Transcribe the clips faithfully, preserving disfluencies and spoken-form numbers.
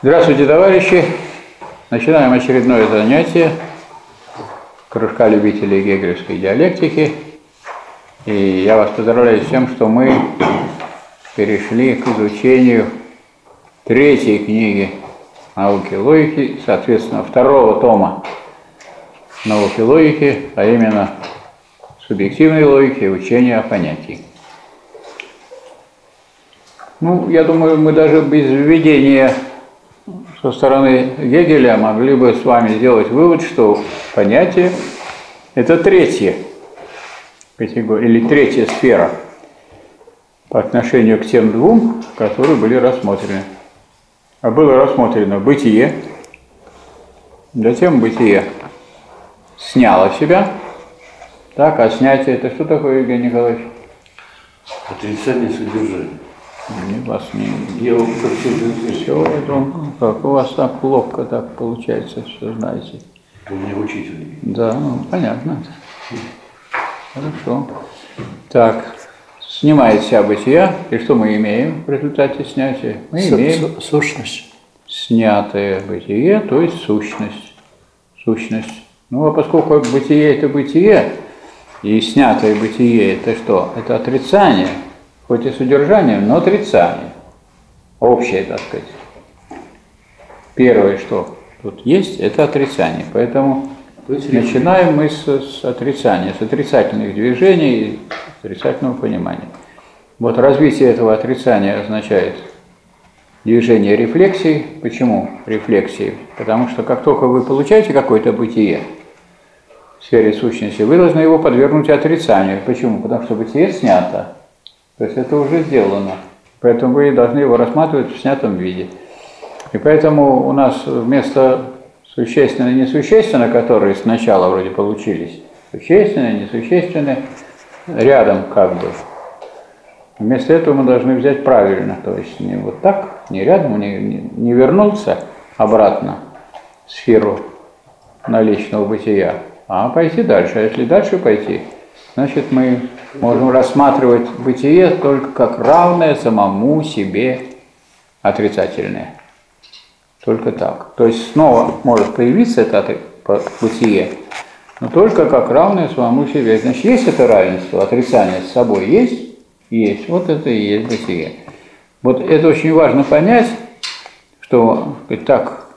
Здравствуйте, товарищи! Начинаем очередное занятие кружка любителей гегелевской диалектики. И я вас поздравляю с тем, что мы перешли к изучению третьей книги науки логики, соответственно, второго тома науки логики, а именно субъективной логики и учения о понятии. Ну, я думаю, мы даже без введения со стороны Гегеля могли бы с вами сделать вывод, что понятие – это третья категория, или третья сфера по отношению к тем двум, которые были рассмотрены. А было рассмотрено бытие, затем бытие сняло себя. Так, а снятие – это что такое, Евгений Николаевич? Отрицание содержания. Не вас не... Я вам совсем все, как у вас так ловко так получается, все знаете. У меня учитель. Да, ну, понятно. Хорошо. Так, снимает себя бытия, и что мы имеем в результате снятия? Мы имеем сущность. Снятое бытие, то есть сущность. Сущность. Ну, а поскольку бытие – это бытие, и снятое бытие – это что? Это отрицание. Хоть и содержанием, но отрицание. Общее, так сказать. Первое, что тут есть, это отрицание. Поэтому начинаем мы с, с отрицания, с отрицательных движений, с отрицательного понимания. Вот развитие этого отрицания означает движение рефлексии. Почему рефлексии? Потому что как только вы получаете какое-то бытие в сфере сущности, вы должны его подвергнуть отрицанию. Почему? Потому что бытие снято. То есть это уже сделано. Поэтому вы должны его рассматривать в снятом виде. И поэтому у нас вместо существенно и несущественно, которые сначала вроде получились, существенное, несущественное, рядом как бы. Вместо этого мы должны взять правильно. То есть не вот так, не рядом, не, не, не вернуться обратно в сферу наличного бытия, а пойти дальше. А если дальше пойти, значит мы можем рассматривать бытие только как равное самому себе отрицательное. Только так. То есть снова может появиться это бытие, но только как равное самому себе. Значит, есть это равенство, отрицание с собой есть? Есть. Вот это и есть бытие. Вот это очень важно понять, что так,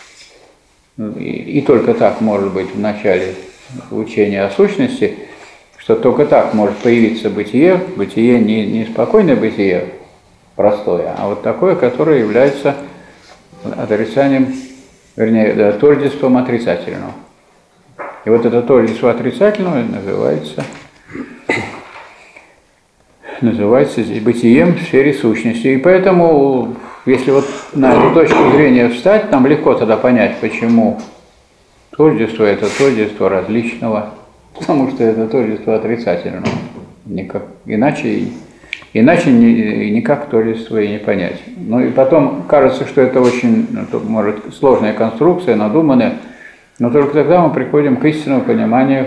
и, и только так может быть в начале учения о сущности, что только так может появиться бытие, бытие не, не спокойное бытие, простое, а вот такое, которое является отрицанием, вернее, да, тождеством отрицательного. И вот это тождество отрицательного называется, называется бытием в сфере сущности. И поэтому, если вот на эту точку зрения встать, нам легко тогда понять, почему тождество – это тождество различного. Потому что это тождество отрицательного. Никак, иначе иначе ни, никак тождество и не понять. Ну и потом кажется, что это очень, ну, может, сложная конструкция, надуманная, но только тогда мы приходим к истинному пониманию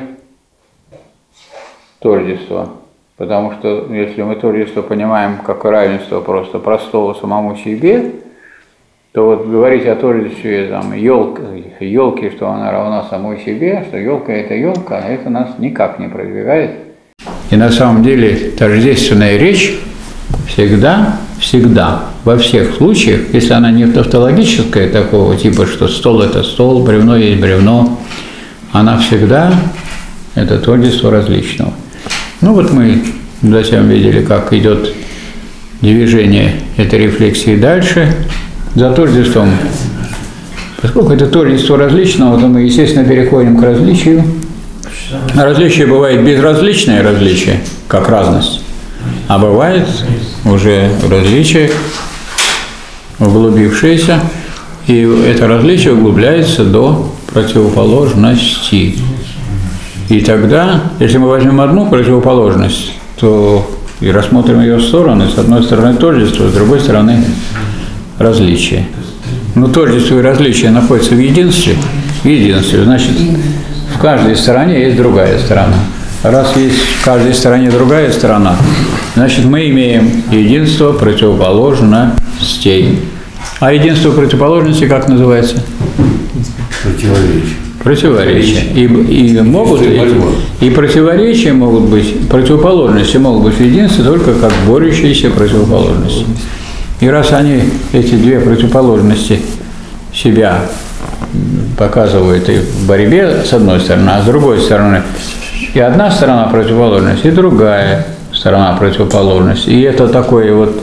тождества. Потому что если мы тождество понимаем как равенство просто простого самому себе, то вот говорить о тождестве там, елки, елки, что она равна самой себе, что елка – это елка, это нас никак не продвигает. И на самом деле тождественная речь всегда, всегда, во всех случаях, если она не тавтологическая, такого типа, что стол – это стол, бревно есть бревно, она всегда – это тождество различного. Ну вот мы затем видели, как идет движение этой рефлексии дальше. За тождеством, поскольку это тождество различного, то мы, естественно, переходим к различию. Различие бывает безразличное различие, как разность, а бывает уже различие углубившееся, и это различие углубляется до противоположности. И тогда, если мы возьмем одну противоположность, то и рассмотрим ее стороны, с одной стороны тождество, с другой стороны различие. Но тождество и различие находятся в единстве, в единстве, значит, в каждой стороне есть другая сторона. Раз есть в каждой стороне другая сторона, значит, мы имеем единство противоположностей. А единство противоположности как называется? Противоречие. Противоречия. И, и, могут, и, и противоречия могут быть, противоположности могут быть в единстве только как борющиеся противоположности. И раз они, эти две противоположности, себя показывают и в борьбе с одной стороны, а с другой стороны и одна сторона противоположности, и другая сторона противоположности. И это такое вот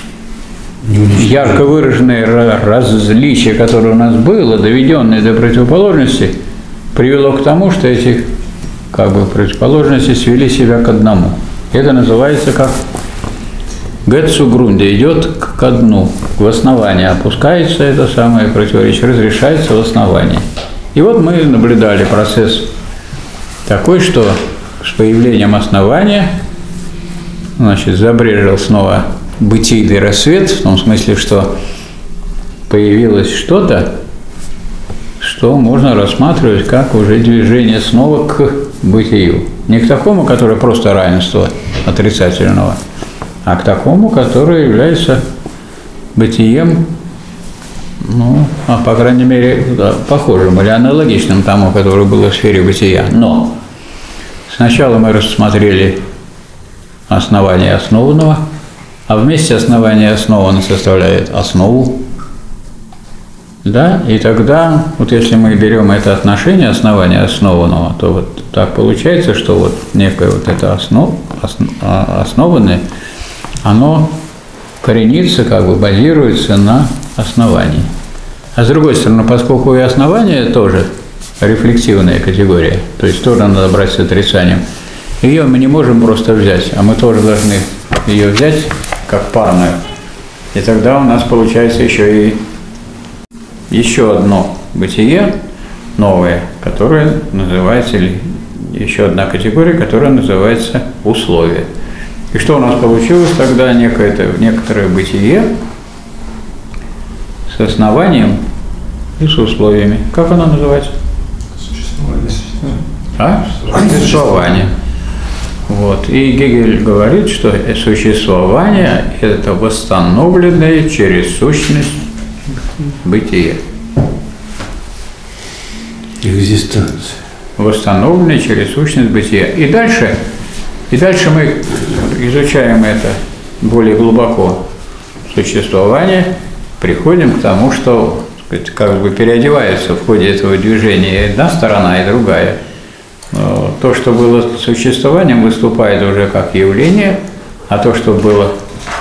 ярко выраженное различие, которое у нас было, доведенное до противоположности, привело к тому, что эти как бы противоположности свели себя к одному. Это называется как Гетсу Грунде, идет к дну, в основание, опускается это самое противоречие, разрешается в основании. И вот мы наблюдали процесс такой, что с появлением основания, значит, забрежил снова бытийный рассвет, в том смысле, что появилось что-то, что можно рассматривать как уже движение снова к бытию. Не к такому, которое просто равенство отрицательного, а к такому, которое является бытием, ну, а по крайней мере, да, похожим или аналогичным тому, которое было в сфере бытия. Но сначала мы рассмотрели основание основанного, а вместе основание основанного составляет основу. Да? И тогда, вот если мы берем это отношение основания основанного, то вот так получается, что вот некое вот это основ, основ, основанное, оно коренится, как бы базируется на основании. А с другой стороны, поскольку и основание тоже рефлексивная категория, то есть тоже надо брать с отрицанием, ее мы не можем просто взять, а мы тоже должны ее взять как парную. И тогда у нас получается еще и еще одно бытие новое, которое называется, или еще одна категория, которая называется условие. И что у нас получилось тогда? Некое, некоторое бытие с основанием и с условиями. Как оно называется? Существование. А? Существование. Вот. И Гегель говорит, что существование – это восстановленное через сущность бытие. Экзистенция. Восстановленное через сущность бытия. И дальше, и дальше мы изучаем это более глубоко. Существование, приходим к тому, что, так сказать, как бы переодевается в ходе этого движения и одна сторона, и другая. То, что было существованием, выступает уже как явление, а то, что было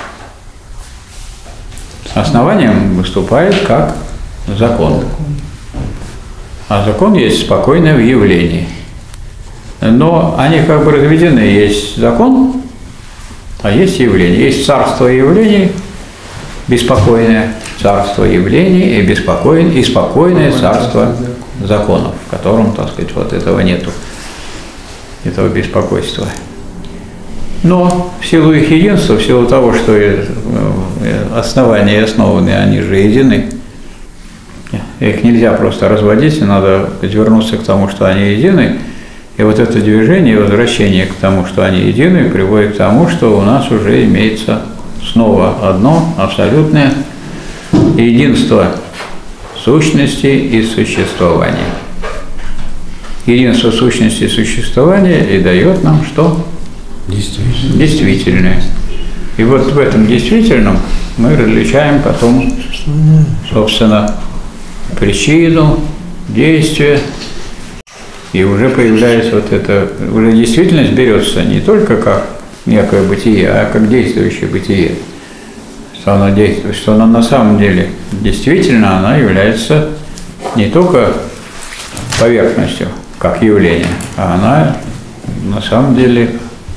основанием, выступает как закон. А закон есть спокойное в явлении. Но они как бы разведены. Есть закон, а есть явление. Есть царство явлений, беспокойное царство явлений и беспокойное, и спокойное царство законов, в котором, так сказать, вот этого нету, этого беспокойства. Но в силу их единства, в силу того, что основания и основаны, они же едины, их нельзя просто разводить, надо вернуться к тому, что они едины. И вот это движение, возвращение к тому, что они едины, приводит к тому, что у нас уже имеется снова одно абсолютное единство сущности и существования. Единство сущности и существования и дает нам что? Действительно. Действительное. И вот в этом действительном мы различаем потом, собственно, причину, действие, и уже появляется вот это, уже действительность берется не только как некое бытие, а как действующее бытие. Что оно действует, что оно на самом деле действительно, она является не только поверхностью, как явление, а она на самом деле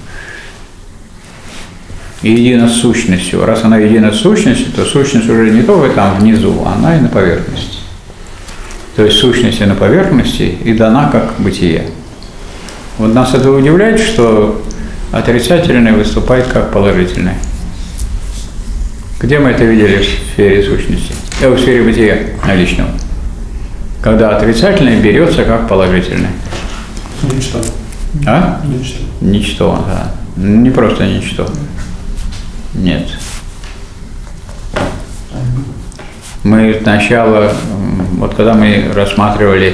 едина с сущностью. Раз она едина с сущностью, то сущность уже не только там внизу, она и на поверхности. То есть сущность и на поверхности и дана как бытие. Вот нас это удивляет, что отрицательное выступает как положительное. Где мы это видели в сфере сущности? Э, в сфере бытия наличного. Когда отрицательное берется как положительное. Ничто. А? Ничто. Ничто, да. Не просто ничто. Нет. Мы сначала, вот когда мы рассматривали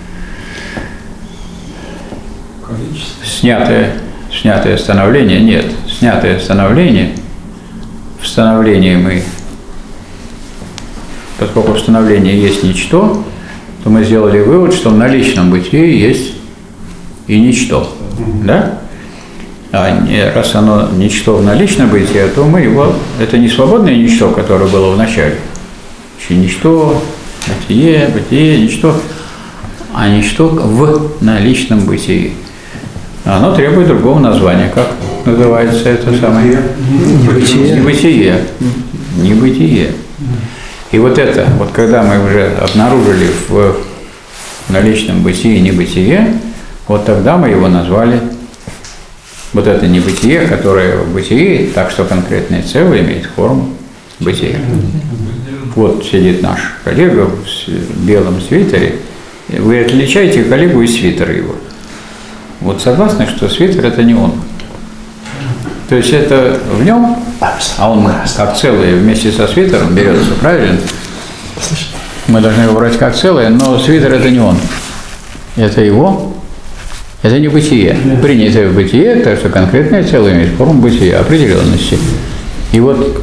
снятое, снятое становление, нет, снятое становление, в становлении мы, поскольку в становлении есть ничто, то мы сделали вывод, что в наличном бытии есть и ничто, да? А раз оно ничто в наличном бытии, то мы его, это не свободное ничто, которое было в начале, ничто, бытие, бытие, ничто, а ничто в наличном бытии. Оно требует другого названия. Как называется это самое? Небытие. Небытие. Небытие. И вот это, вот когда мы уже обнаружили в наличном бытии небытие, вот тогда мы его назвали, вот это небытие, которое в бытии, так что конкретное целое имеет форму бытия. Вот сидит наш коллега в белом свитере. Вы отличаете коллегу и свитер его. Вот согласны, что свитер – это не он. То есть это в нем, а он как целое вместе со свитером берется, правильно? Мы должны его брать как целое, но свитер – это не он. Это его, это не бытие. Принятое в бытие, так что конкретное целое имеет форму бытия, определенности. И вот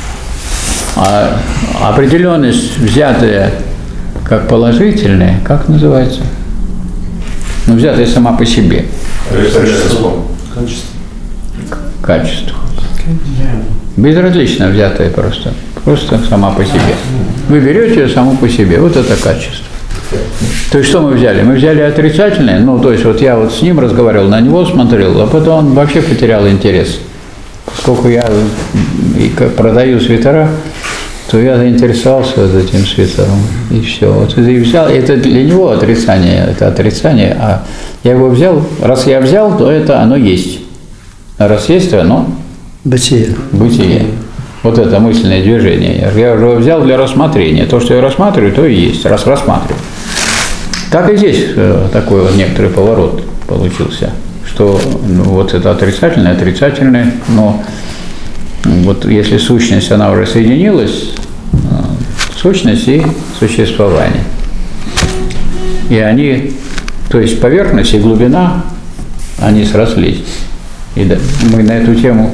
а определенность, взятая как положительная, как называется? Ну, взятая сама по себе. Качество. Качество. Безразлично взятая просто. Просто сама по себе. Вы берете ее саму по себе. Вот это качество. То есть что мы взяли? Мы взяли отрицательное. Ну, то есть вот я вот с ним разговаривал, на него смотрел, а потом он вообще потерял интерес. Поскольку я и продаю свитера, то я заинтересовался вот этим свитером, и все. Вот и взял, это для него отрицание, это отрицание, а я его взял, раз я взял, то это оно есть. А раз есть, то оно бытие. Бытие. Вот это мысленное движение. Я уже его взял для рассмотрения. То, что я рассматриваю, то и есть, раз рассматриваю. Так и здесь такой вот некоторый поворот получился, что ну, вот это отрицательное, отрицательное, но вот если сущность, она уже соединилась, сущность и существование. И они, то есть поверхность и глубина, они срослись. И да, мы на эту тему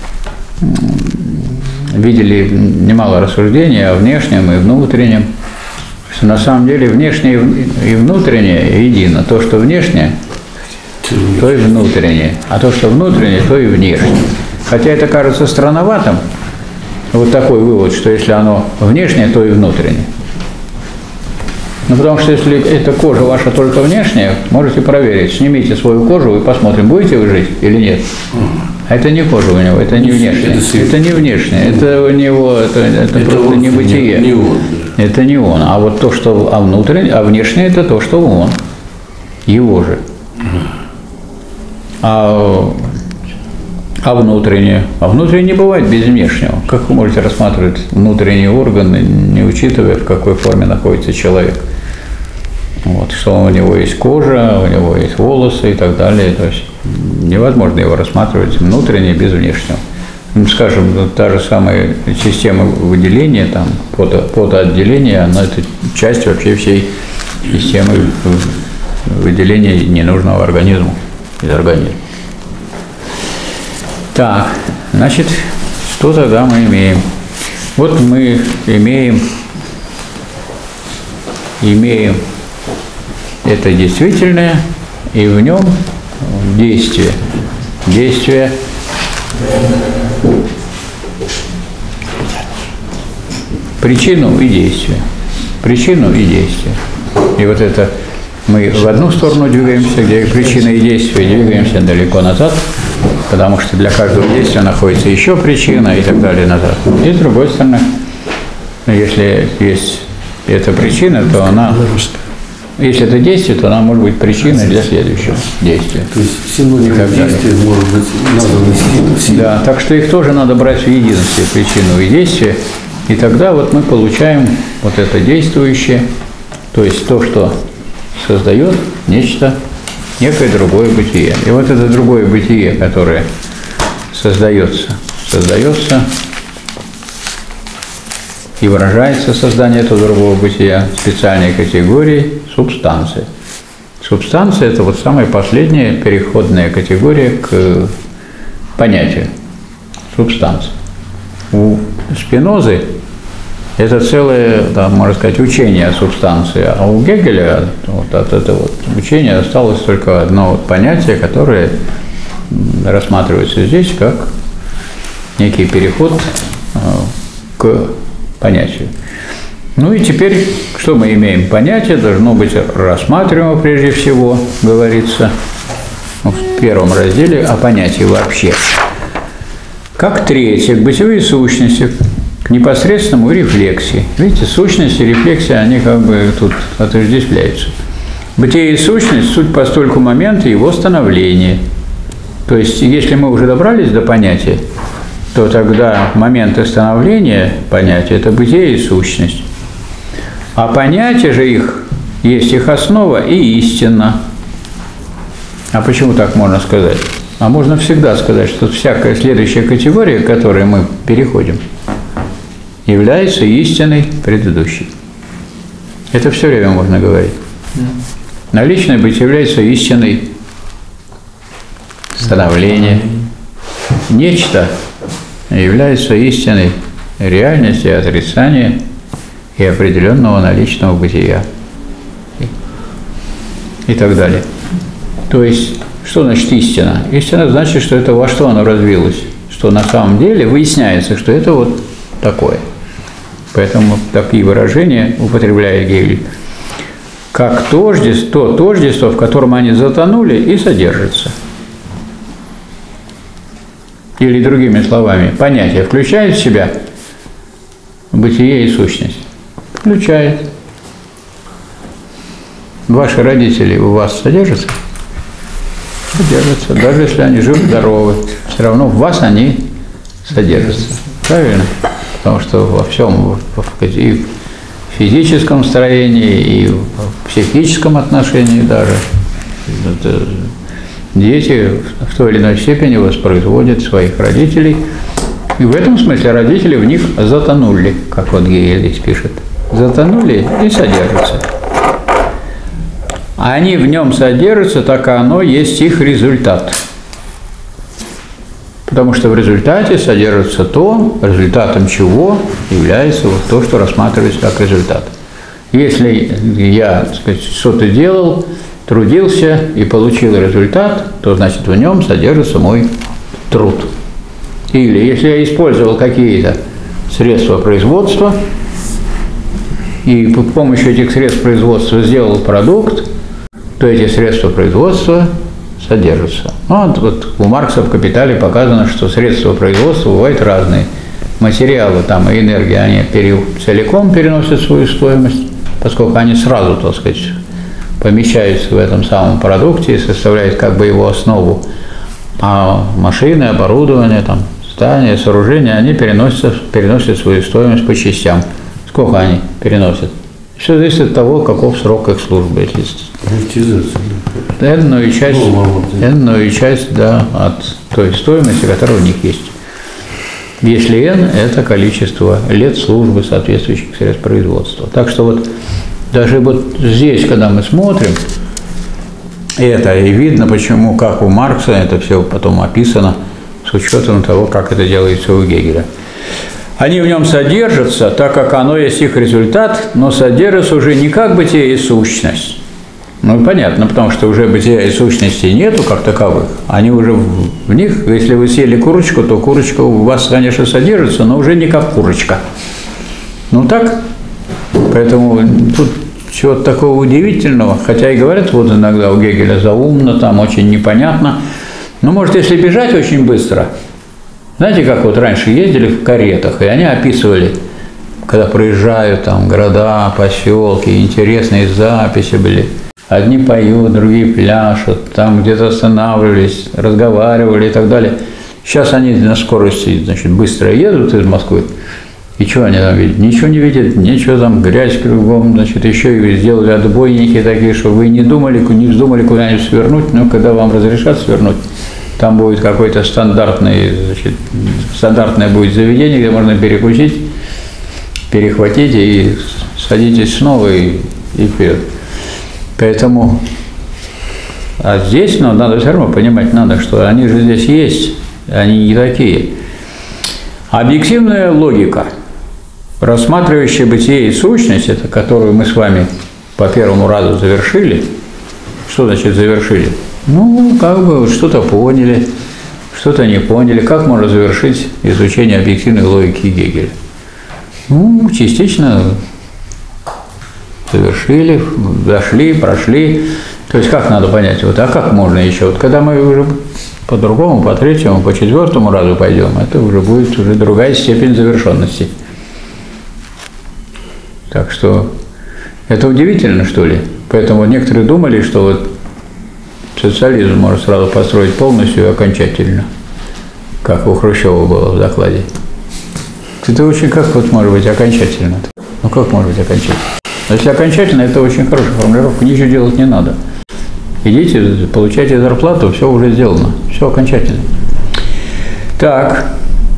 видели немало рассуждений о внешнем и внутреннем, что на самом деле внешнее и внутреннее едино. То, что внешнее, то и внутреннее, а то, что внутреннее, то и внешнее. Хотя это кажется странноватым, вот такой вывод, что если оно внешнее, то и внутреннее. Ну, потому что если эта кожа ваша только внешняя, можете проверить, снимите свою кожу и посмотрим, будете вы жить или нет. А это не кожа у него, это не внешнее. Это не внешнее, это у него, это, это, это просто не бытие. Не он. Это не он. А вот то, что а внутреннее, а внешнее, это то, что он. Его же. А А внутреннее? А внутреннее не бывает без внешнего. Как вы можете рассматривать внутренние органы, не учитывая, в какой форме находится человек? Вот, что у него есть кожа, у него есть волосы и так далее. То есть невозможно его рассматривать внутренне без внешнего. Ну, скажем, та же самая система выделения, там, пото, потоотделения, она это часть вообще всей системы выделения ненужного организма из организма. Так, значит, что тогда мы имеем? Вот мы имеем, имеем это действительное, и в нем действие. Действие причину и действие. Причину и действие. И вот это мы в одну сторону двигаемся, где причина и действие, двигаемся далеко назад, потому что для каждого действия находится еще причина и так далее назад. И с другой стороны, если есть эта причина, то она, если это действие, то она может быть причиной для следующего действия. То есть синоним действия может быть назван силой. Да, так что их тоже надо брать в единстве, причину и действие, и тогда вот мы получаем вот это действующее, то есть то, что создает нечто, некое другое бытие. И вот это другое бытие, которое создается, создается и выражается создание этого другого бытия специальной категорией субстанции. Субстанция – это вот самая последняя переходная категория к понятию субстанции. У Спинозы это целое, да, можно сказать, учение о субстанции, а у Гегеля вот от этого вот учения осталось только одно вот понятие, которое рассматривается здесь как некий переход к понятию. Ну и теперь, что мы имеем? Понятие должно быть рассматриваемо прежде всего, говорится в первом разделе о понятии вообще. Как третье, к бытовой сущности, к непосредственному рефлексии. Видите, сущность и рефлексия, они как бы тут отождествляются. Бытие и сущность – суть постольку момента его становления. То есть, если мы уже добрались до понятия, то тогда моменты становления понятия – это бытие и сущность. А понятие же их есть их основа и истина. А почему так можно сказать? А можно всегда сказать, что всякая следующая категория, к которой мы переходим, является истиной предыдущей. Это все время можно говорить. Наличное быть является истиной становления. Нечто является истиной реальности, отрицания и определенного наличного бытия. И так далее. То есть, что значит истина? Истина значит, что это во что оно развилось. Что на самом деле выясняется, что это вот такое. Поэтому такие выражения употребляет Гегель. Как тождество, то тождество, в котором они затонули и содержатся. Или другими словами, понятие включает в себя бытие и сущность. Включает. Ваши родители у вас содержатся? Содержатся. Даже если они живы-здоровы, все равно в вас они содержатся. Правильно? Потому что во всем, и в физическом строении, и в психическом отношении даже, это дети в той или иной степени воспроизводят своих родителей. И в этом смысле родители в них затонули, как вот Гегель здесь пишет. Затонули и содержатся. А они в нем содержатся, так и оно есть их результат. Потому что в результате содержится то, результатом чего является вот то, что рассматривается как результат. Если я, так сказать, что-то делал, трудился и получил результат, то значит в нем содержится мой труд. Или если я использовал какие-то средства производства и с помощью этих средств производства сделал продукт, то эти средства производства содержатся. Ну, вот, вот у Маркса в «Капитале» показано, что средства производства бывают разные. Материалы там и энергия, они пере, целиком переносят свою стоимость, поскольку они сразу, так сказать, помещаются в этом самом продукте и составляют как бы его основу. А машины, оборудование, там, здания, сооружения, они переносят, переносят свою стоимость по частям. Сколько они переносят? Все зависит от того, каков срок их службы. Энную часть, энную часть, да, от той стоимости, которая у них есть. Если N – это количество лет службы соответствующих средств производства. Так что вот даже вот здесь, когда мы смотрим, это и видно, почему, как у Маркса, это все потом описано с учетом того, как это делается у Гегеля. Они в нем содержатся, так как оно есть их результат, но содержатся уже не как бытие и сущность. Ну, понятно, потому что уже бытия и сущности нету как таковых. Они уже в, в них, если вы съели курочку, то курочка у вас, конечно, содержится, но уже не как курочка. Ну так, поэтому тут чего-то такого удивительного, хотя и говорят вот иногда у Гегеля заумно, там очень непонятно. Но может, если бежать очень быстро, знаете, как вот раньше ездили в каретах, и они описывали, когда проезжают там города, поселки, интересные записи были. Одни поют, другие пляшут, там где-то останавливались, разговаривали и так далее. Сейчас они на скорости, значит, быстро едут из Москвы. И что они там видят? Ничего не видят, ничего там, грязь кругом, значит, еще и сделали отбойники такие, что вы не думали, не вздумали куда-нибудь свернуть, но когда вам разрешат свернуть, там будет какое-то стандартное, значит, стандартное будет заведение, где можно перекусить. перехватите и садитесь снова и, и вперед. Поэтому, а здесь, ну, надо все равно понимать, надо, что они же здесь есть, они не такие. Объективная логика, рассматривающая бытие и сущность, это которую мы с вами по первому разу завершили. Что значит завершили? Ну, как бы что-то поняли, что-то не поняли. Как можно завершить изучение объективной логики Гегеля? Ну, частично завершили, дошли, прошли. То есть как надо понять? Вот, а как можно еще? Вот когда мы уже по другому, по третьему, по четвертому разу пойдем, это уже будет уже другая степень завершенности. Так что это удивительно, что ли? Поэтому некоторые думали, что вот социализм может сразу построить полностью и окончательно, как у Хрущева было в докладе. Это очень, как вот может быть окончательно? Ну как может быть окончательно? Если окончательно, это очень хорошая формулировка, ничего делать не надо. Идите, получайте зарплату, все уже сделано, все окончательно. Так.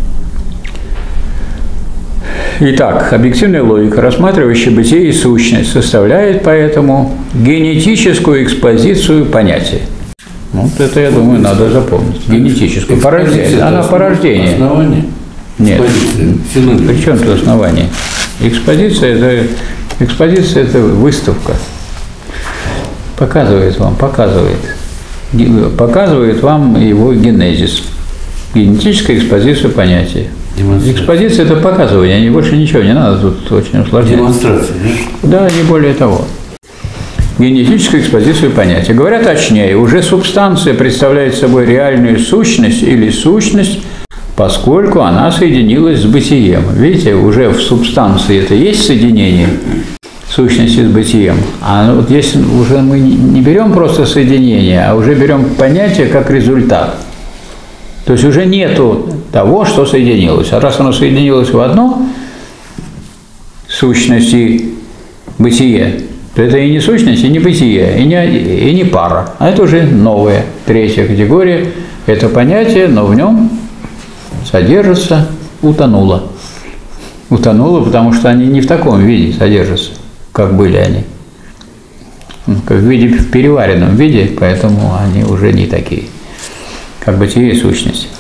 Итак, объективная логика, рассматривающая бытие и сущность, составляет поэтому генетическую экспозицию понятия. Вот это, я думаю, надо запомнить. Генетическую. Порождение. Она порождение. Основание? Нет. При чем тут основание? Экспозиция это, экспозиция это выставка. Показывает вам, показывает. Показывает вам его генезис. Генетическая экспозиция понятия. Экспозиция – это показывание, не больше ничего, не надо тут очень усложнять. Демонстрация, да? Да, не более того. Генетическую экспозицию понятия. Говоря точнее, уже субстанция представляет собой реальную сущность или сущность, поскольку она соединилась с бытием. Видите, уже в субстанции это есть соединение сущности с бытием. А вот если уже мы не берем просто соединение, а уже берем понятие как результат. То есть уже нету того, что соединилось. А раз оно соединилось в одно, сущность и бытие, то это и не сущность, и не бытие, и не, и не пара. А это уже новая, третья категория. Это понятие, но в нем содержится утонуло. Утонуло, потому что они не в таком виде содержатся, как были они. Как в виде, в переваренном виде, поэтому они уже не такие, как бытие и сущность.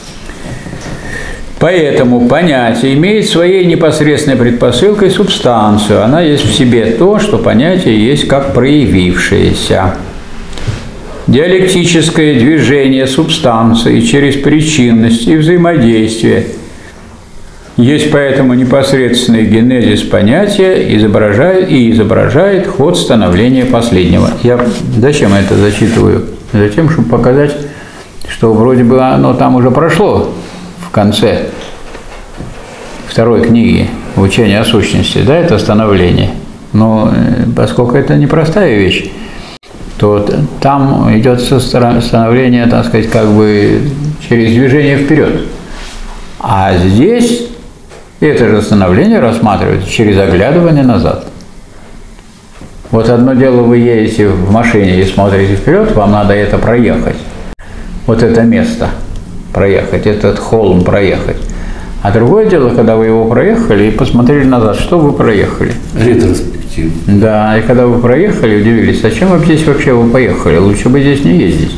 Поэтому понятие имеет своей непосредственной предпосылкой субстанцию. Она есть в себе то, что понятие есть как проявившееся. Диалектическое движение субстанции через причинность и взаимодействие есть поэтому непосредственный генезис понятия изображает, и изображает ход становления последнего. Я зачем это зачитываю? Затем, чтобы показать, что вроде бы оно там уже прошло в конце второй книги «Учение о сущности», да, это становление. Но поскольку это непростая вещь, то там идет становление, так сказать, как бы через движение вперед. А здесь это же становление рассматривается через оглядывание назад. Вот одно дело, вы едете в машине и смотрите вперед, вам надо это проехать. Вот это место проехать, этот холм проехать. А другое дело, когда вы его проехали и посмотрели назад, что вы проехали. Ретроспектив. Да, и когда вы проехали, удивились, зачем вы здесь вообще вы поехали? Лучше бы здесь не ездить.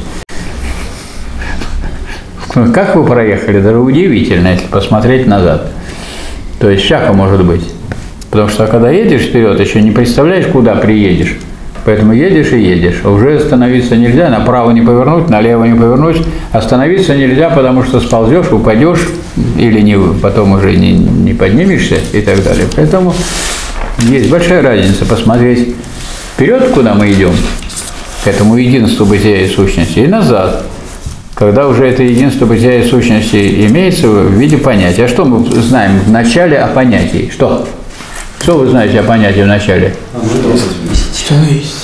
Как вы проехали? Даже удивительно, если посмотреть назад. То есть всяко может быть. Потому что когда едешь вперед, еще не представляешь, куда приедешь. Поэтому едешь и едешь. Уже остановиться нельзя, направо не повернуть, налево не повернуть. Остановиться нельзя, потому что сползешь, упадешь, или не, потом уже не, не поднимешься и так далее. Поэтому есть большая разница посмотреть вперед, куда мы идем, к этому единству бытия и сущности, и назад, когда уже это единство бытия и сущности имеется в виде понятия. А что мы знаем в начале о понятии? Что? Что вы знаете о понятии в начале? Что есть?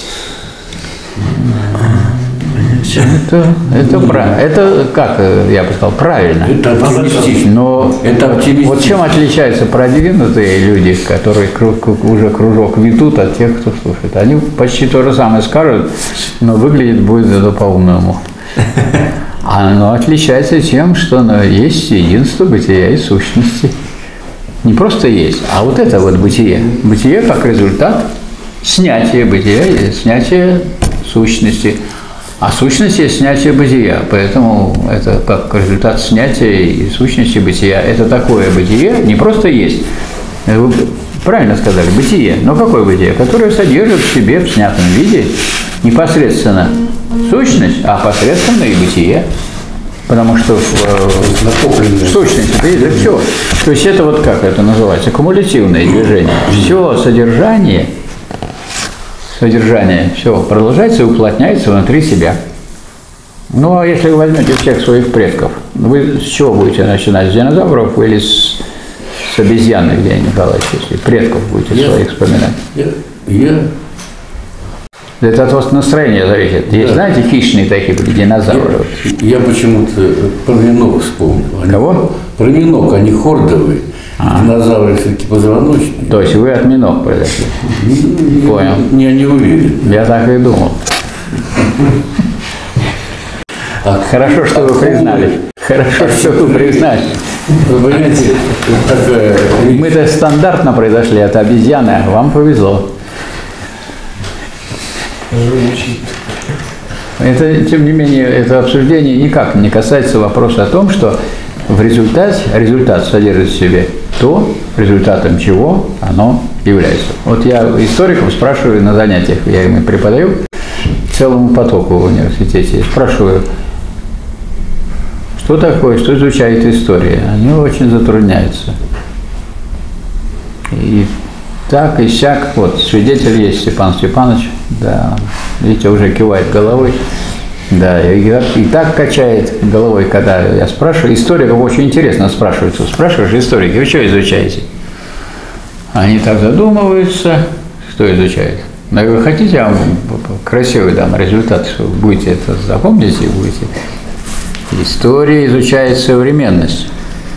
Это, это, правильно. Это, как я бы сказал, правильно. Это оптимистично. Но это оптимистично. Вот чем отличаются продвинутые люди, которые уже кружок ведут, от тех, кто слушает? Они почти то же самое скажут, но выглядит будет это по-умному. Оно отличается тем, что оно есть единство бытия и сущности. Не просто есть, а вот это вот бытие. Бытие как результат снятия бытия, снятия сущности. А сущность есть снятие бытия. Поэтому это как результат снятия и сущности бытия. Это такое бытие, не просто есть. Вы правильно сказали, бытие. Но какое бытие? Которое содержит в себе в снятом виде непосредственно сущность, а посредственно и бытие. Потому что в, в сущности это есть все. То есть это вот как это называется? Кумулятивное движение. Все содержание, содержание, все продолжается и уплотняется внутри себя. Ну, а если вы возьмете всех своих предков, вы с чего будете начинать? С динозавров или с, с обезьян, Евгений Николаевич, если предков будете я, своих вспоминать? Я, я... Это от вас настроения зависит. Есть, да. Знаете, хищные такие были динозавры. Я, я почему-то про минок вспомнил. Они, Кого? Про минок, они хордовые. А. Динозавры все-таки позвоночные. То есть вы от минок произошли? Понял. Я не уверен. Я так и думал. А, Хорошо, что вы признали. Хорошо, что вы признали. Вы понимаете, такая... Мы-то стандартно произошли от обезьяны, а вам повезло. Это, тем не менее, это обсуждение никак не касается вопроса о том, что в результате, результат содержит в себе то, результатом чего оно является. Вот я историков спрашиваю на занятиях, я им преподаю целому потоку в университете, спрашиваю, что такое, что изучает история. Они очень затрудняются. И так и сяк, вот, свидетель есть Степан Степанович, да, видите, уже кивает головой, да, и, и так качает головой, когда я спрашиваю. Историков очень интересно спрашивают, спрашиваешь историки, вы что изучаете? Они так задумываются, что изучают. Но вы хотите, я вам красивый дам результат, что вы будете это запомните и будете. История изучает современность.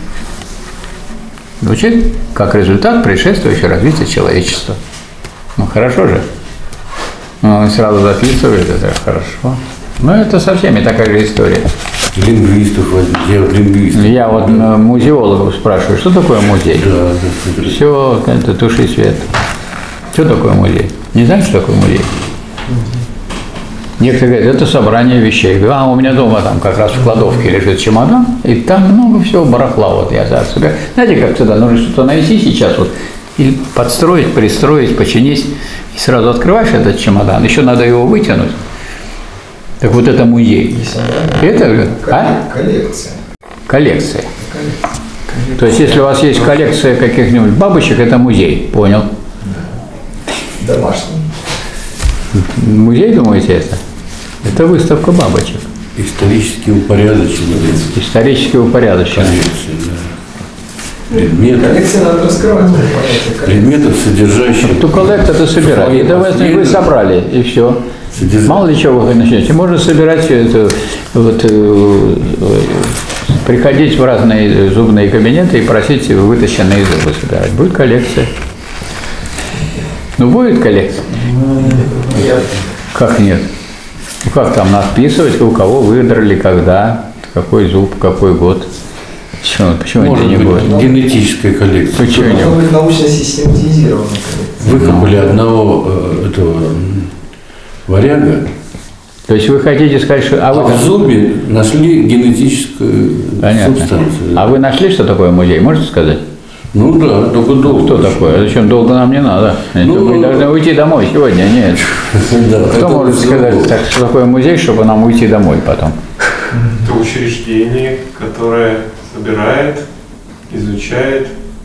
Звучит как результат предшествующего развития человечества. Ну, хорошо же. Ну, он сразу записывает, это хорошо. Но это со всеми такая же история. Лингвистов, я вот лингвистов. Я вот музеологов спрашиваю, что такое музей? Да, да, да. Все, это туши свет. Что такое музей? Не знаете, что такое музей? Некоторые говорят, это собрание вещей. А у меня дома там как раз в кладовке лежит чемодан, и там много всего барахла. Вот я за себя. Знаете, как всегда, нужно что-то найти сейчас, вот, и подстроить, пристроить, починить. И сразу открываешь этот чемодан, еще надо его вытянуть. Так вот это музей. Это а? Коллекция. Коллекция. То есть, если у вас есть коллекция каких-нибудь бабочек, это музей. Понял? Домашний. Музей, думаете, это? Это выставка бабочек. Исторически упорядоченные. Исторически упорядоченные. Коллекции, да. Предметы. Коллекция надо раскрывать. Предметов, содержащих. То коллект это собирать. И давайте вы собрали, и все. Содержать. Мало ли чего вы начнете. Можно собирать это, вот, э, приходить в разные зубные кабинеты и просить вытащенные зубы собирать. Будет коллекция. Ну, будет коллекция? Нет. Как нет? Ну, как там надписывать, у кого выдрали, когда, какой зуб, какой год. Почему, почему Может это не быть, будет? Генетическая коллекция. Почему не Может быть, научно систематизированная коллекция. Выкопали одного э, этого варяга. То есть вы хотите сказать, что... А, А вы в зубе нашли генетическую Понятно. субстанцию. А вы нашли, что такое музей, можете сказать? Ну да, только долго. Что такое? Зачем долго нам не надо? Ну, мы должны уйти домой сегодня, нет. Да, Кто может сказать, так, что такое музей, чтобы нам уйти домой потом? Это учреждение, которое собирает, изучает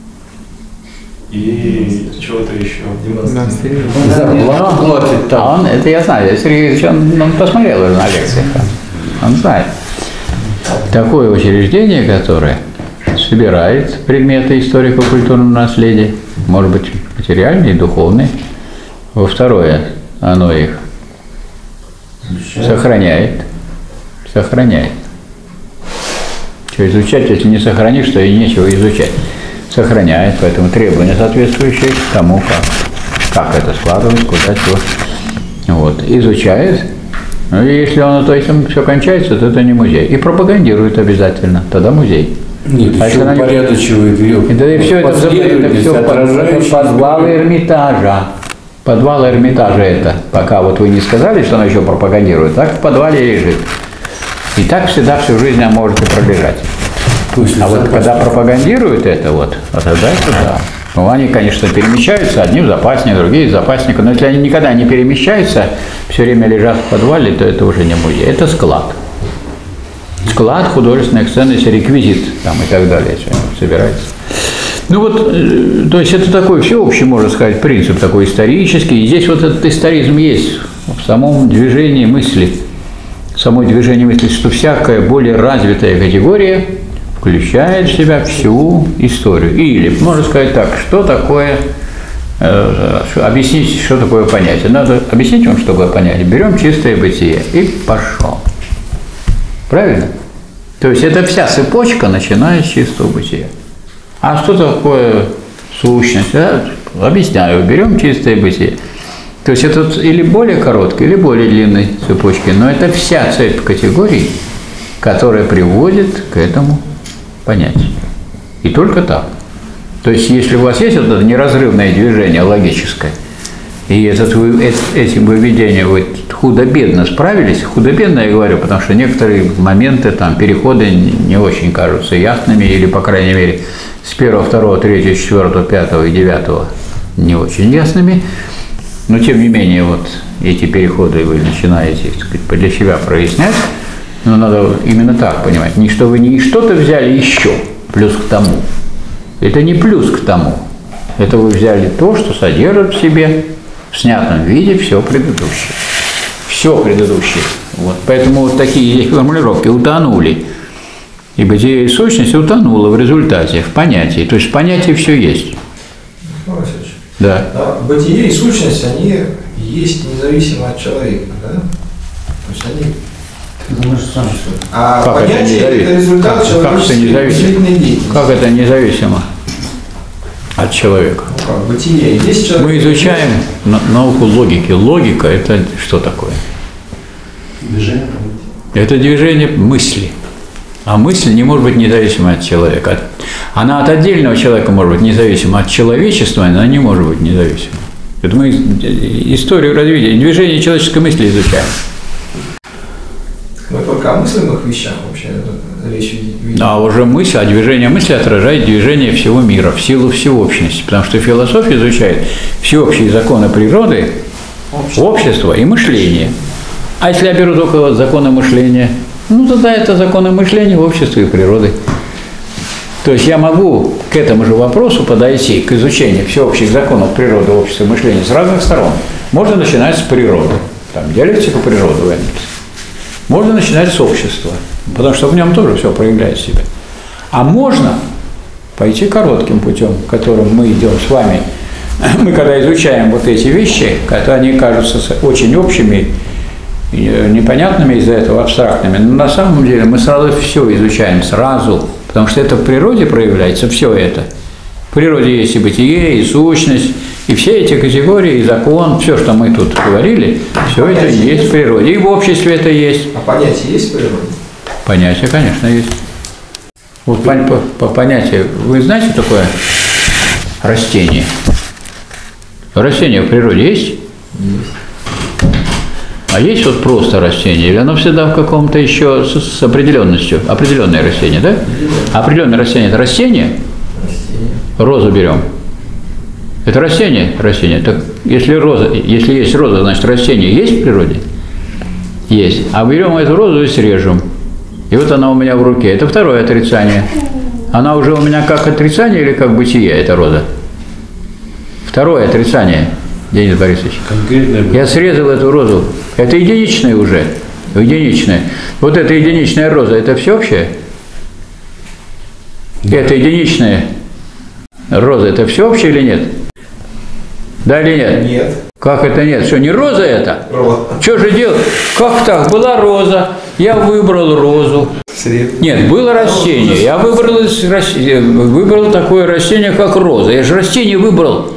и чего-то еще. Зарплату платит там. А он, это я знаю, Сергей Ильич, он, он посмотрел уже на лекциях. Он знает. Такое учреждение, которое собирает предметы историко-культурного наследия, может быть, материальные и духовные. Во второе, оно их сохраняет. Сохраняет. Что изучать, если не сохранишь, то и нечего изучать. Сохраняет, поэтому требования соответствующие к тому, как, как это складывать, куда чего. Вот. Изучает. Ну и если он то этим все кончается, то это не музей. И пропагандирует обязательно. Тогда музей. Нет, А еще если она не- упорядочивает ее Это и все это, это последовательность, все отражающая подвалы Эрмитажа. Подвал Эрмитажа это. Пока вот вы не сказали, что она еще пропагандирует, так в подвале лежит. И так всегда всю жизнь она может и пролежать. То есть, А вот когда пропагандируют это вот, а тогда это да. Ну, они, конечно, перемещаются, одни в запасник, другие в запасник. Но если они никогда не перемещаются, все время лежат в подвале, то это уже не музей. Это склад. Склад художественных ценностей, реквизит там и так далее, если собирается. Ну вот, э, то есть это такой всеобщий, можно сказать, принцип такой исторический. И здесь вот этот историзм есть в самом движении мысли. В самом движении мысли, что всякая более развитая категория включает в себя всю историю. Или, можно сказать так, что такое, э, объяснить, что такое понятие. Надо объяснить вам, что такое понятие. Берем чистое бытие и пошел. Правильно? То есть это вся цепочка, начиная с чистого бытия. А что такое сущность? Да? Объясняю. Берем чистое бытие. То есть это или более короткой, или более длинной цепочки, но это вся цепь категорий, которая приводит к этому понятию. И только так. То есть если у вас есть вот это неразрывное движение логическое, и этот, вы, этим выведением вы худо-бедно справились, худо-бедно я говорю, потому что некоторые моменты, там, переходы не очень кажутся ясными, или, по крайней мере, с первого, второго, третьего, четвертого, пятого и девятого не очень ясными, но, тем не менее, вот эти переходы вы начинаете, так сказать, для себя прояснять, но надо именно так понимать, не что вы не что-то взяли еще, плюс к тому. Это не плюс к тому, это вы взяли то, что содержит в себе в снятом виде все предыдущее. Все предыдущее. Вот. Поэтому вот такие здесь формулировки утонули. И бытие и сущность утонуло в результате, в понятии. То есть в понятии все есть. Да. А бытие и сущность, они есть независимо от человека, да? То есть они... Ты думаешь, сам что? А Как это понятие это, независимо? результат Как- как это человеческой независимо? мыслительной деятельности. Как это независимо от человека? Ну как, бытие есть человек. Мы изучаем на- науку логики. Логика – это что такое? Движение. Это движение мысли. А мысль не может быть независима от человека. Она от отдельного человека может быть независима, от человечества она не может быть независима. Это мы историю развития, движение человеческой мысли изучаем. Мы только о мысленных вещах вообще речь ведем. А уже мысль, а движение мысли отражает движение всего мира, в силу всеобщности. Потому что философия изучает всеобщие законы природы, общества и мышления. А если я беру только вот законы мышления, ну тогда это законы мышления, общества и природы. То есть я могу к этому же вопросу подойти, к изучению всеобщих законов природы, общества и мышления с разных сторон. Можно начинать с природы, там, диалектика природы в этом. Можно начинать с общества, потому что в нем тоже все проявляет себя. А можно пойти коротким путем, которым мы идем с вами. Мы когда изучаем вот эти вещи, когда они кажутся очень общими, непонятными из-за этого, абстрактными, но на самом деле мы сразу все изучаем, сразу, потому что это в природе проявляется, все это. В природе есть и бытие, и сущность, и все эти категории, и закон, все, что мы тут говорили, все это есть в природе. И в обществе это есть. А понятие есть в природе? Понятие, конечно, есть. Вот по, по, по понятию, вы знаете такое растение? Растение в природе есть? Есть. А есть вот просто растение, или оно всегда в каком-то еще с, с определенностью? Определенное растение, да? Определенное растение – это растение? Растение. Розу берем. Это растение? Растение. Так если роза, если есть роза, значит растение есть в природе? Есть. А берем эту розу и срежем. И вот она у меня в руке. Это второе отрицание. Она уже у меня как отрицание или как бытие, эта роза? Второе отрицание, Денис Борисович. Конкретное. Я срезал эту розу. Это единичная уже. Единичная. Вот эта единичная роза, это всеобщее? Это единичная роза, это всеобщее или нет? Да или нет? Нет. Как это нет? Что, не роза это? Роза. Что же делать? Как так? Была роза, я выбрал розу. Сред. Нет, было растение. Я выбрал, из рас- выбрал такое растение, как роза. Я же растение выбрал.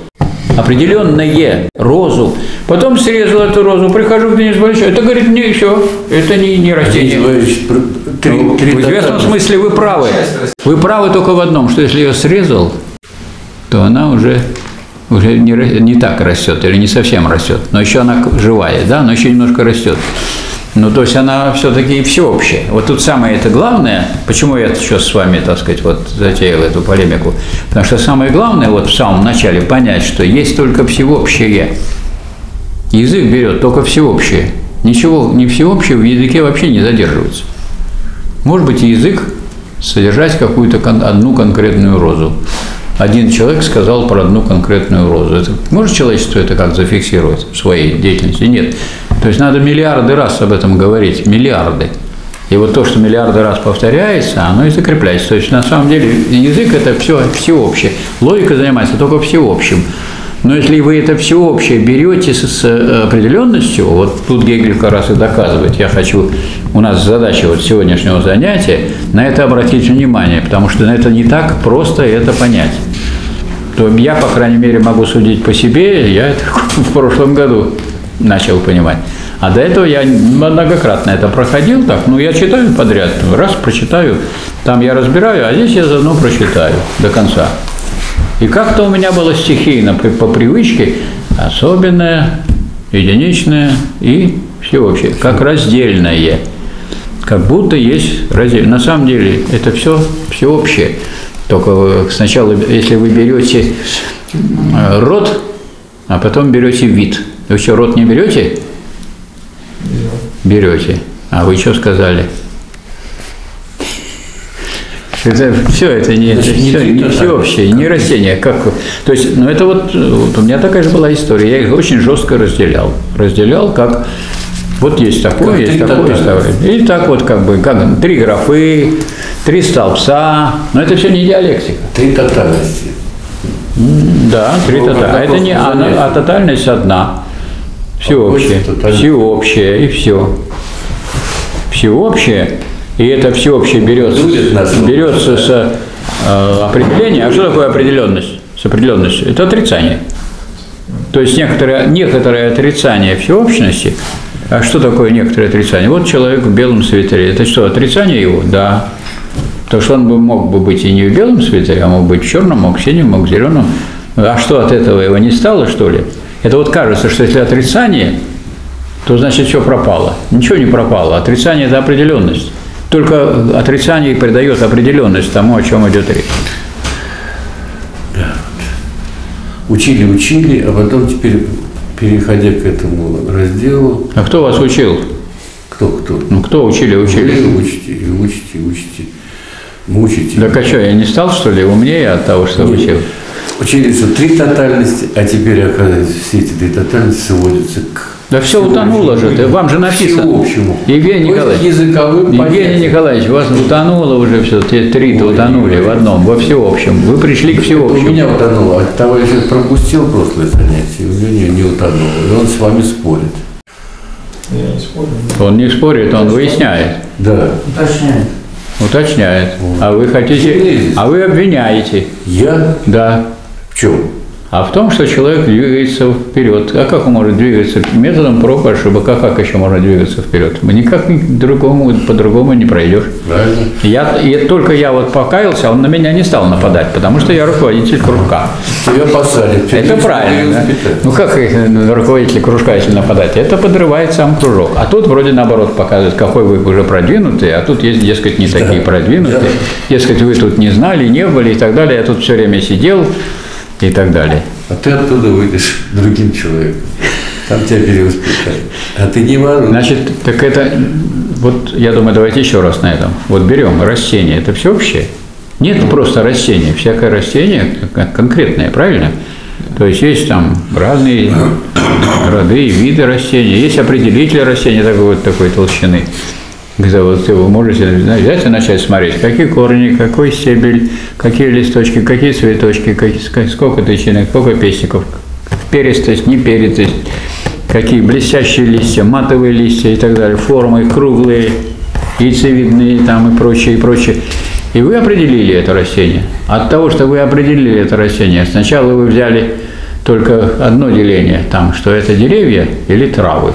определенное, розу. Потом срезал эту розу, прихожу к Денису Борисовичу, это, говорит, не все, это не, не растение. Ну, в известном смысле вы правы. Вы правы только в одном, что если ее срезал, то она уже, уже не, не так растет, или не совсем растет. Но еще она живая, да, но еще немножко растет. Ну, то есть она все-таки всеобщая. Вот тут самое это главное, почему я сейчас с вами, так сказать, вот затеял эту полемику, потому что самое главное вот в самом начале понять, что есть только всеобщее. Язык берет только всеобщее. Ничего не всеобщее в языке вообще не задерживается. Может быть, язык содержать какую-то кон- одну конкретную розу. Один человек сказал про одну конкретную розу. Это, может человечество это как зафиксировать в своей деятельности? Нет. То есть надо миллиарды раз об этом говорить. Миллиарды. И вот то, что миллиарды раз повторяется, оно и закрепляется. То есть на самом деле язык – это все всеобщее. Логика занимается только всеобщим. Но если вы это всеобщее берете с, с определенностью, вот тут Гегель как раз и доказывает, я хочу, у нас задача вот сегодняшнего занятия, на это обратить внимание, потому что это не так просто это понять. То я, по крайней мере, могу судить по себе, я это в прошлом году начал понимать. А до этого я многократно это проходил, так, ну я читаю подряд, раз прочитаю, там я разбираю, а здесь я заодно прочитаю до конца. И как-то у меня было стихийно, по, по привычке, особенное, единичное и всеобщее, как раздельное. Как будто есть раздельное. На самом деле это все всеобщее. Только сначала, если вы берете род, а потом берете вид. Вы что, род не берете? Берете. А вы что сказали? Это все, это не, это все, не всеобщее, не растение. Как, то есть, ну это вот, вот у меня такая же была история. Я их очень жестко разделял. Разделял как вот есть такое, как есть такое, есть такое. И так вот как бы как, три графы, три столбца. Но это все не диалектика. Три тотальности. Да, три тотальности. А это не а, а тотальность одна. Всеобщее. Всеобщее и все. Всеобщее. И это всеобщее берется, берется с э, определения. А что такое определенность? С определенностью? Это отрицание. То есть некоторое, некоторое отрицание всеобщности. А что такое некоторое отрицание? Вот человек в белом свитере. Это что, отрицание его? Да. Потому что он бы, мог бы быть и не в белом свитере, а мог быть в черном, мог в синем, мог в зеленом. А что, от этого его не стало, что ли? Это вот кажется, что если отрицание, то значит все пропало. Ничего не пропало. Отрицание – это определенность. Только отрицание придает определенность тому, о чем идет речь. Учили, учили, а потом теперь, переходя к этому разделу… А кто вас учил? Кто, кто? Ну, кто учили, учили? Вы учите, и учите, учите, мучите. Так а что, я не стал, что ли, умнее от того, что Нет. учил? Учили, что три тотальности, а теперь, оказывается, все эти три тотальности сводятся к… Да все утонуло же, ты, вам же написано. Всеобщему. Евгений Николаевич, Евгений Николаевич, у вас утонуло уже все, те три-то утонули в одном, во всеобщем. Вы пришли к всеобщему. У меня утонуло, а товарищ пропустил прошлое занятие, у него не утонуло, и он с вами спорит. Я не спорю. Он не спорит, он выясняет. Да. Уточняет. Уточняет. А вы хотите, а вы обвиняете. Я? Да. В чем? А в том, что человек двигается вперед. А как он может двигаться? Методом проб и ошибок. А как еще можно двигаться вперед? Никак другому, по-другому не пройдешь. Правильно. Я, и только я вот покаялся, он на меня не стал нападать, потому что я руководитель кружка. Тебя посадят. Это правильно. Да? Ну как руководитель кружка, если нападать? Это подрывает сам кружок. А тут вроде наоборот показывает, какой вы уже продвинутый, а тут есть, дескать, не такие да. продвинутые. Да. Дескать, вы тут не знали, не были и так далее. Я тут все время сидел. И так далее. А ты оттуда выйдешь другим человеком. Там тебя перевоспитают. А ты не воруй. Значит, так это, вот я думаю, давайте еще раз на этом. Вот берем растение, это всеобщее? Нет просто растения. Всякое растение конкретное, правильно? То есть есть там разные роды и виды растений. Есть определитель растения такой вот такой толщины. Когда вот вы можете взять и начать смотреть, какие корни, какой стебель, какие листочки, какие цветочки, какие, сколько тычинок, сколько пестиков, перистость, неперистость, какие блестящие листья, матовые листья и так далее, формы круглые, яйцевидные там и прочее, и прочее. И вы определили это растение. От того, что вы определили это растение, сначала вы взяли только одно деление, там, что это деревья или травы.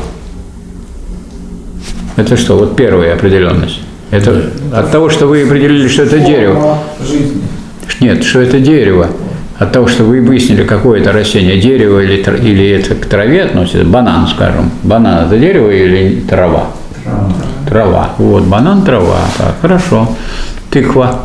Это что? Вот первая определенность. Это от того, что вы определили, что это дерево. Жизни. Нет, что это дерево. От того, что вы выяснили, какое это растение, дерево или, или это к траве относится, банан, скажем. Банан – это дерево или трава? Трава. Трава. Вот, банан – трава. Так, хорошо. Тыква.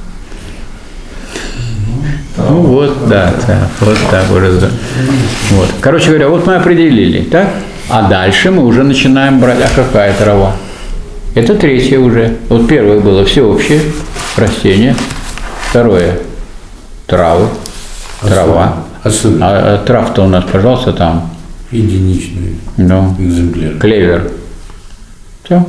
Ну вот, да, да, вот так уже. Вот. Короче говоря, вот мы определили, так? А дальше мы уже начинаем брать, а какая трава? Это третье уже. Вот первое было всеобщее, растение. Второе – травы, трава. Особенно. А, а трав-то у нас, пожалуйста, там. Единичный Ну, экземпляр. клевер. Все.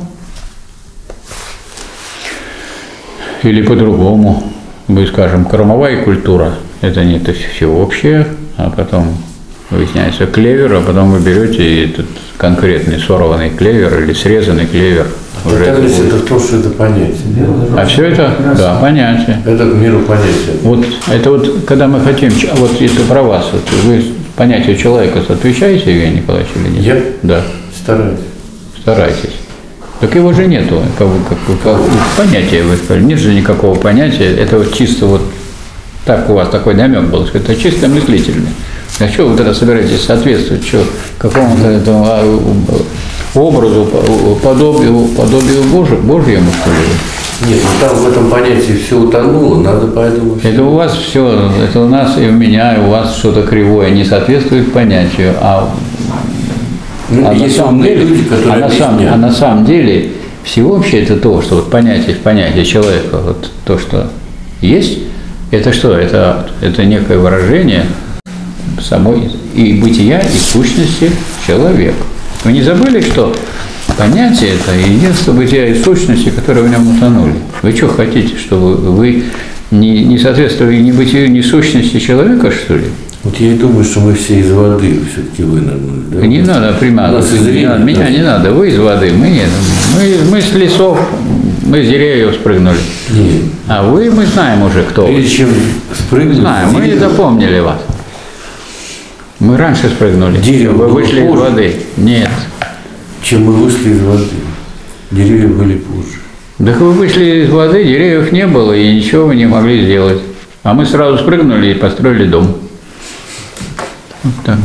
Или по-другому. Мы скажем, кормовая культура – это не это всеобщее, а потом выясняется клевер, а потом вы берете этот конкретный сорванный клевер или срезанный клевер. Уже это, это в том, что это понятие. а все это, да, понятие. Это к миру понятие. Вот это вот, когда мы хотим, вот если про вас, вот, вы понятию человека отвечаете, Евгений Николаевич, или нет? Я? Да. Стараюсь. Старайтесь. Так его же нету, как, как, как, понятия вы сказали, нет же никакого понятия, это вот чисто вот так у вас такой намек был, что это чисто мыслительно. А что вы тогда собираетесь соответствовать, что какому-то этому образу, подобию, подобию Божию, Божьему, что ли? Нет, ну там в этом понятии все утонуло, надо поэтому... Все... Это у вас все, это у нас и у меня, и у вас что-то кривое, не соответствует понятию, а... Ну, а, на самом деле, люди, а, на самом, а на самом деле всеобщее это то, что вот понятие в понятие человека, вот то, что есть, это что? Это, это некое выражение самой и бытия, и сущности человека. Вы не забыли, что понятие это единство бытия и сущности, которые в нем утонули? Вы что хотите, чтобы вы не, не соответствовали ни бытию, ни сущности человека, что ли? Вот я и думаю, что мы все из воды все-таки вынырнули. Да? Не надо приманываться. Меня не надо, вы из воды, мы нет. Мы, мы с лесов, мы с деревьев спрыгнули. Нет. А вы, мы знаем уже, кто вы. Прежде чем спрыгнуть... Знаем, мы не запомнили вас. Мы раньше спрыгнули. Дерево Вы было вышли из позже. воды. Нет. Чем мы вышли из воды. Деревья были позже. Так вы вышли из воды, деревьев не было, и ничего вы не могли сделать. А мы сразу спрыгнули и построили дом. Вот так.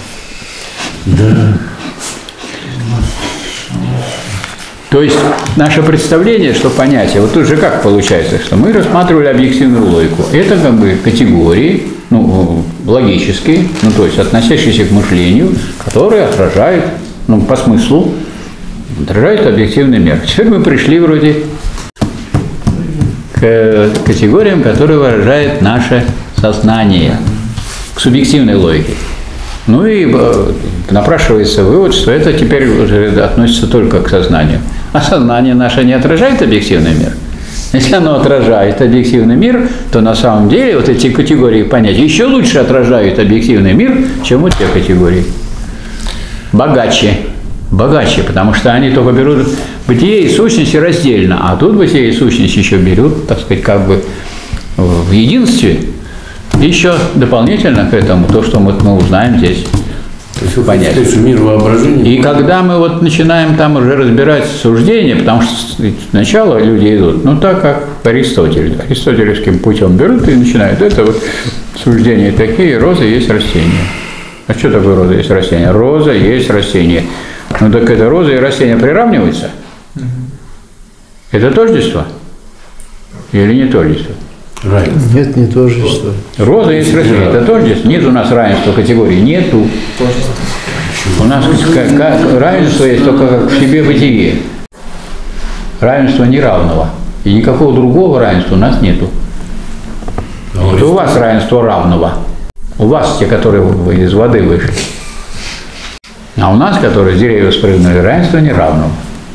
Да. То есть наше представление, что понятие, вот тут же как получается, что мы рассматривали объективную логику. Это как бы категории, ну, логические, ну, то есть относящиеся к мышлению, которые отражают, ну, по смыслу, отражают объективный мир. Теперь мы пришли вроде к категориям, которые выражают наше сознание, к субъективной логике. Ну и напрашивается вывод, что это теперь уже относится только к сознанию. А сознание наше не отражает объективный мир. Если оно отражает объективный мир, то на самом деле вот эти категории понятий еще лучше отражают объективный мир, чем вот те категории. Богаче. Богаче, потому что они только берут бытие и сущность раздельно, а тут бытие и сущность еще берут, так сказать, как бы в единстве. Еще дополнительно к этому, то, что мы, мы узнаем здесь, понять. Мир воображения. И когда мы вот начинаем там уже разбирать суждения, потому что сначала люди идут, ну так как Аристотель, аристотелевским путем берут и начинают. Это вот суждения такие, роза есть растение. А что такое роза есть растение? Роза есть растение. Ну так это роза и растение приравниваются? Это тождество? Или не тождество? Равенство. Нет, не тождество. Роза есть растение, это тождество. Нет у нас равенства категории, нету. У нас как, как, равенство есть только как в себе бытие. Равенство неравного. И никакого другого равенства у нас нету. Это у вас равенство равного. У вас те, которые из воды вышли. А у нас, которые с деревьев спрыгнули, равенство неравного.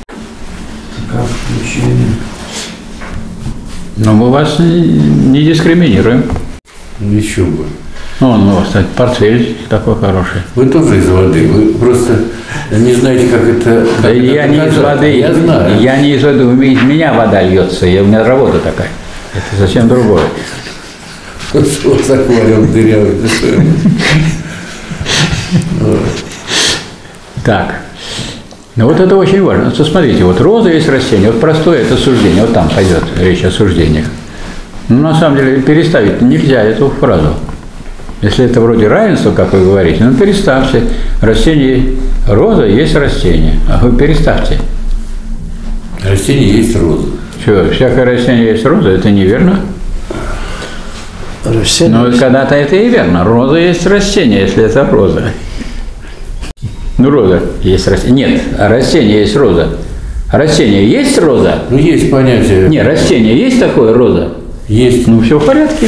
Но мы вас не дискриминируем. Еще бы. Ну, ну, кстати, портфель такой хороший. Вы тоже из воды. Вы просто не знаете, как это. Как да это я не из воды. Я знаю. Я не из воды. Из меня вода льется. Я, у меня работа такая. Это совсем другое. Вот с аквариум дырявый. Так. Ну вот это очень важно. Вот смотрите, вот роза есть растение, вот простое это суждение, вот там пойдет речь о суждениях. Ну, на самом деле, переставить нельзя эту фразу. Если это вроде равенства, как вы говорите, ну переставьте. Растение роза есть растение, а вы переставьте. Растение есть роза. Что, всякое растение есть роза, это неверно? Растение Но есть. когда-то это и верно. Роза есть растение, если это роза. Ну, роза есть растение. Нет, а растение есть роза. Растение есть роза? Ну, есть понятие. Не, растение есть такое роза? Есть. Ну, все в порядке.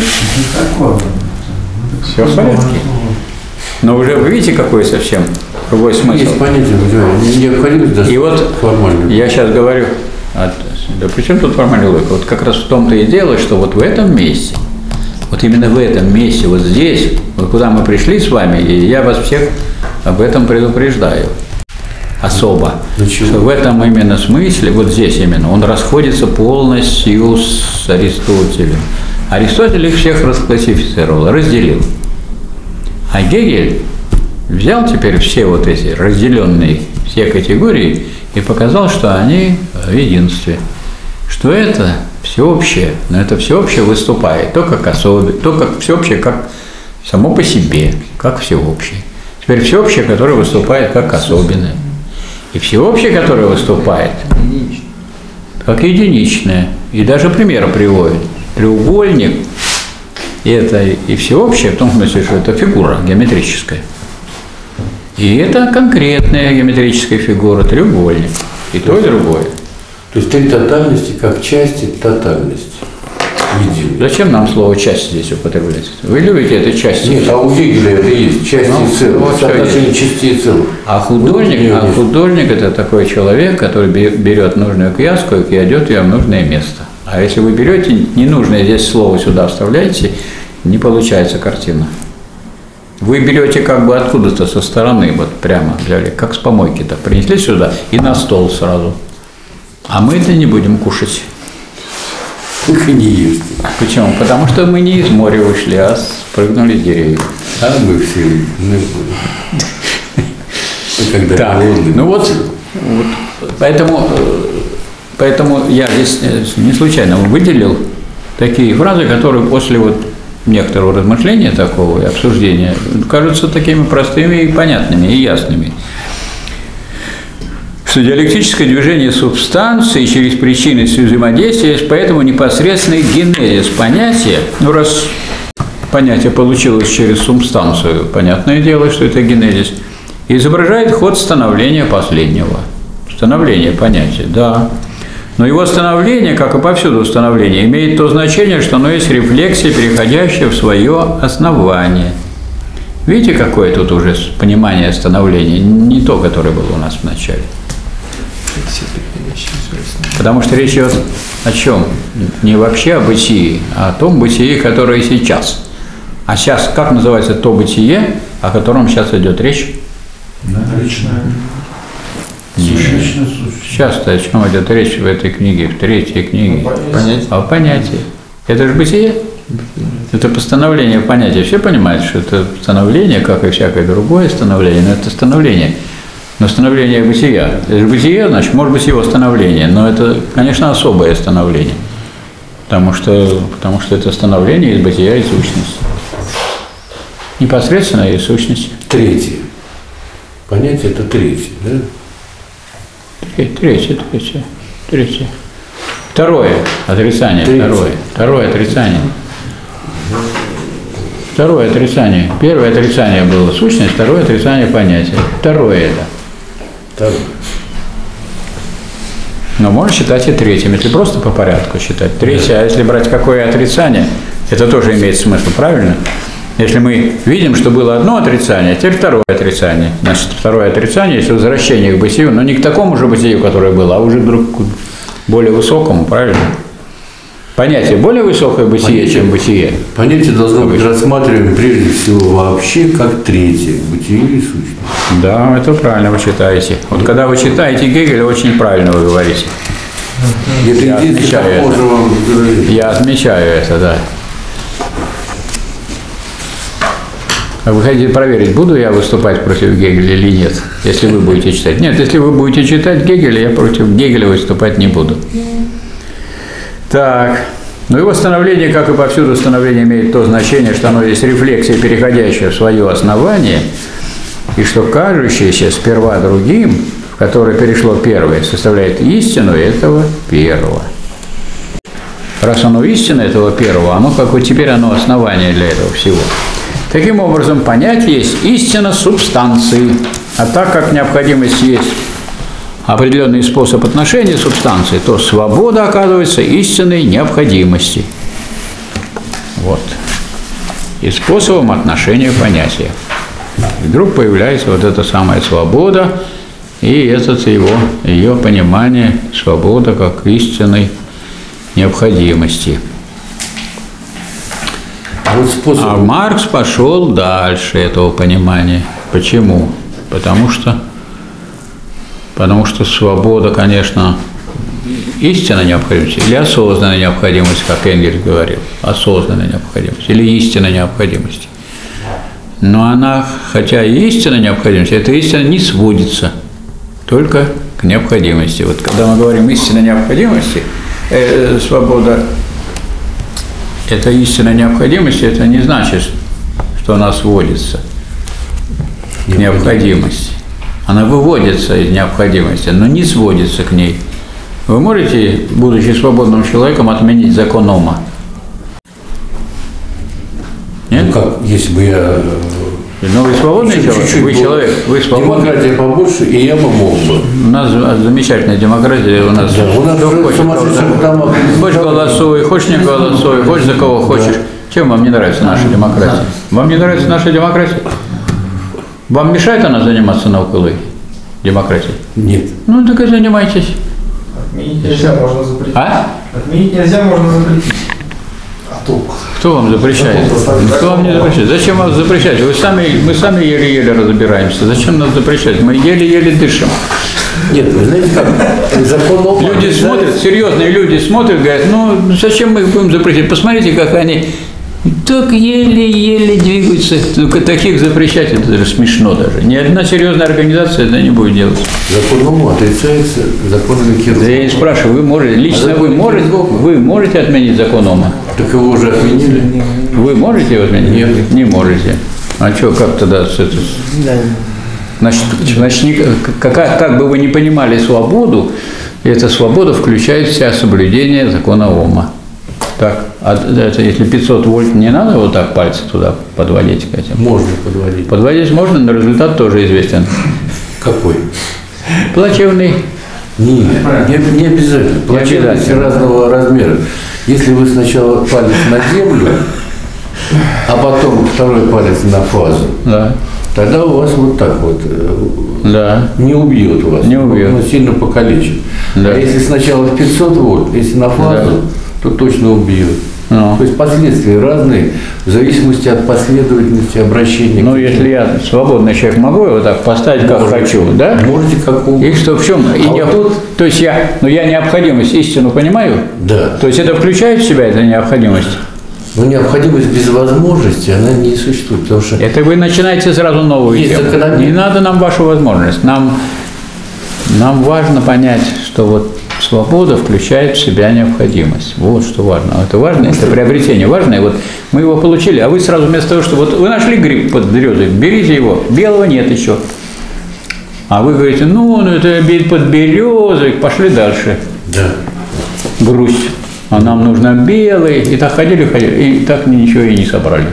Все в порядке. Но уже вы видите, какой совсем другой смысл. Есть понятие, необходимость даже И вот формально. я сейчас говорю, от, да при чем тут формальная логика? Вот как раз в том-то и дело, что вот в этом месте, вот именно в этом месте, вот здесь, вот куда мы пришли с вами, и я вас всех об этом предупреждаю особо, что в этом именно смысле, вот здесь именно, он расходится полностью с Аристотелем. Аристотель их всех расклассифицировал, разделил. А Гегель взял теперь все вот эти разделенные, все категории и показал, что они в единстве. Что это всеобщее, но это всеобщее выступает то как особое, то как всеобщее, как само по себе, как всеобщее. Теперь всеобщее, которое выступает как особенное. И всеобщее, которое выступает как единичное. И даже пример приводит. Треугольник – это и всеобщее, в том смысле, что это фигура геометрическая. И это конкретная геометрическая фигура, треугольник. И то, и другое. То есть три тотальности как части тотальности. Единой. Зачем нам слово «часть» здесь употреблять? Вы любите это часть? Нет, а у Гегеля это есть части Ну, и целых, вот соотношение частей и целых. А художник, Вот, а художник – это такой человек, который берет нужную квязку и кладет ее в нужное место. А если вы берете ненужное здесь слово сюда вставляете, не получается картина. Вы берете как бы откуда-то со стороны, вот прямо взяли, как с помойки-то, принесли сюда и на стол сразу. А мы это не будем кушать. Только не есть. Почему? Потому что мы не из моря вышли, а спрыгнули с деревьев. А мы все. Когда Так, ну вот, вот поэтому, поэтому я здесь не случайно выделил такие фразы, которые после вот некоторого размышления такого и обсуждения кажутся такими простыми и понятными, и ясными. Что диалектическое движение субстанции через причинность взаимодействия, поэтому непосредственный генезис понятия, ну раз понятие получилось через субстанцию, понятное дело, что это генезис, изображает ход становления последнего. Становление понятия, да. Но его становление, как и повсюду становление, имеет то значение, что оно есть рефлексия, переходящая в свое основание. Видите, какое тут уже понимание становления, не то, которое было у нас в начале. Потому что речь идет о чем? Не вообще о бытии, а о том бытии, которое сейчас. А сейчас как называется то бытие, о котором сейчас идет речь? Личное. Сейчас-то о чем идет речь в этой книге, в третьей книге? Понятие. О понятии. Это же бытие. Это постановление понятия. Все понимают, что это становление, как и всякое другое становление, но это становление. Но становление бытия. Это же бытие, значит, может быть его становление, но это, конечно, особое становление. Потому что, потому что это становление из бытия и сущности. Непосредственно из сущности. Третье. Понятие это третье, да? Третье, третье, третье. Второе отрицание, Третье. второе. Второе отрицание. Второе отрицание. Первое отрицание было сущность, второе отрицание понятия. Второе это. Второе. Но можно считать и третьим, если просто по порядку считать. Третье, а если брать какое отрицание, это тоже имеет смысл, правильно? Если мы видим, что было одно отрицание, теперь второе отрицание. Значит, второе отрицание есть возвращение к бытию, но не к такому же бытию, которое было, а уже вдруг к более высокому, правильно? Понятие более высокое бытие, понятие, чем бытие. Понятие должно быть рассматриваемо прежде всего вообще как третье, бытие и сущность. Да, это правильно вы читаете. Вот когда вы читаете Гегеля, очень правильно вы говорите. Это Я отмечаю это. Вам Я отмечаю это, да. А вы хотите проверить, буду я выступать против Гегеля или нет, если вы будете читать? Нет, если вы будете читать Гегеля, я против Гегеля выступать не буду. Так. Ну и восстановление, как и повсюду, восстановление имеет то значение, что оно есть рефлексия, переходящая в свое основание, и что кажущееся сперва другим, в которое перешло первое, составляет истину этого первого. Раз оно истина этого первого, оно как бы теперь оно основание для этого всего. Таким образом, понятие есть истина субстанции. А так как необходимость есть определенный способ отношения субстанции, то свобода оказывается истинной необходимости. Вот. И способом отношения понятия. И вдруг появляется вот эта самая свобода, и это его, ее понимание, свобода как истинной необходимости. А Маркс пошел дальше этого понимания. Почему? Потому что, потому что свобода, конечно, истинная необходимость или осознанная необходимость, как Энгельс говорил, осознанная необходимость или истинная необходимость. Но она, хотя и истинная необходимость, эта истина не сводится только к необходимости. Вот когда мы говорим истинной необходимости, э, свобода – это истинная необходимость, это не значит, что она сводится к необходимости. Она выводится из необходимости, но не сводится к ней. Вы можете, будучи свободным человеком, отменить закон Ома? Нет? Ну как, если бы я… Но вы свободный человек? Чуть-чуть вы человек, вы свободный. Демократия побольше, и я бы мог бы. У нас замечательная демократия, у нас… Да, у нас кто хочет, дома, хочешь голосуй, хочешь не голосуй, хочешь за кого хочешь. Да. Чем вам не нравится наша демократия? Вам не нравится наша демократия? Вам мешает она заниматься наукой, демократией? Нет. Ну, так и занимайтесь. Отменить нельзя, можно запретить. А? Отменить нельзя, можно запретить. А толку? Кто вам запрещает? Кто вам не запрещает? Зачем вас запрещать? Вы сами, мы сами еле-еле разбираемся. Зачем нас запрещать? Мы еле-еле дышим. Нет, вы знаете как? Закон Ома. Люди смотрят, серьезные люди смотрят, говорят, ну зачем мы их будем запрещать? Посмотрите, как они так еле-еле двигаются. Только таких запрещать, это даже смешно даже. Ни одна серьезная организация это не будет делать. Закон Ома отрицается законами Кирова. Да я не спрашиваю, вы можете, лично а вы можете, вы можете отменить закон Ома? Так его уже отменили. Вы можете его отменить? Нет. Не можете. А что, как тогда это? Значит, значит как, как бы вы ни понимали свободу, эта свобода включает в себя соблюдение закона Ома. Так, а это, если пятьсот вольт, не надо вот так пальцы туда подводить к этим? Можно подводить. Подводить можно, но результат тоже известен. Какой? Плачевный. Не, не, не обязательно. Плачевности разного размера. Если вы сначала палец на землю, а потом второй палец на фазу, да. Тогда у вас вот так вот да. Не убьет вас, не убьет. Но сильно покалечит. Да. А если сначала пятьсот вольт, если на фазу, да. То точно убьет. Ну. То есть последствия разные в зависимости от последовательности обращения. Ну, если я свободный человек, могу его так поставить, как можете, хочу, да? Можете как угодно. И что, в чем? А и вот не, тут... То есть я, ну, я необходимость истину понимаю? Да. То есть это включает в себя, эта необходимость? Но необходимость без возможности, она не существует, потому что… Это вы начинаете сразу новую тему. Не надо нам вашу возможность. Нам, нам важно понять, что вот свобода включает в себя необходимость. Вот что важно. Это важно, это приобретение важное. Вот мы его получили, а вы сразу вместо того, что вот вы нашли гриб под березой, берите его, белого нет еще. А вы говорите, ну, ну это под березой, пошли дальше. Да. Грусть. А нам нужно белый. И так ходили, ходили, и так ничего и не собрали.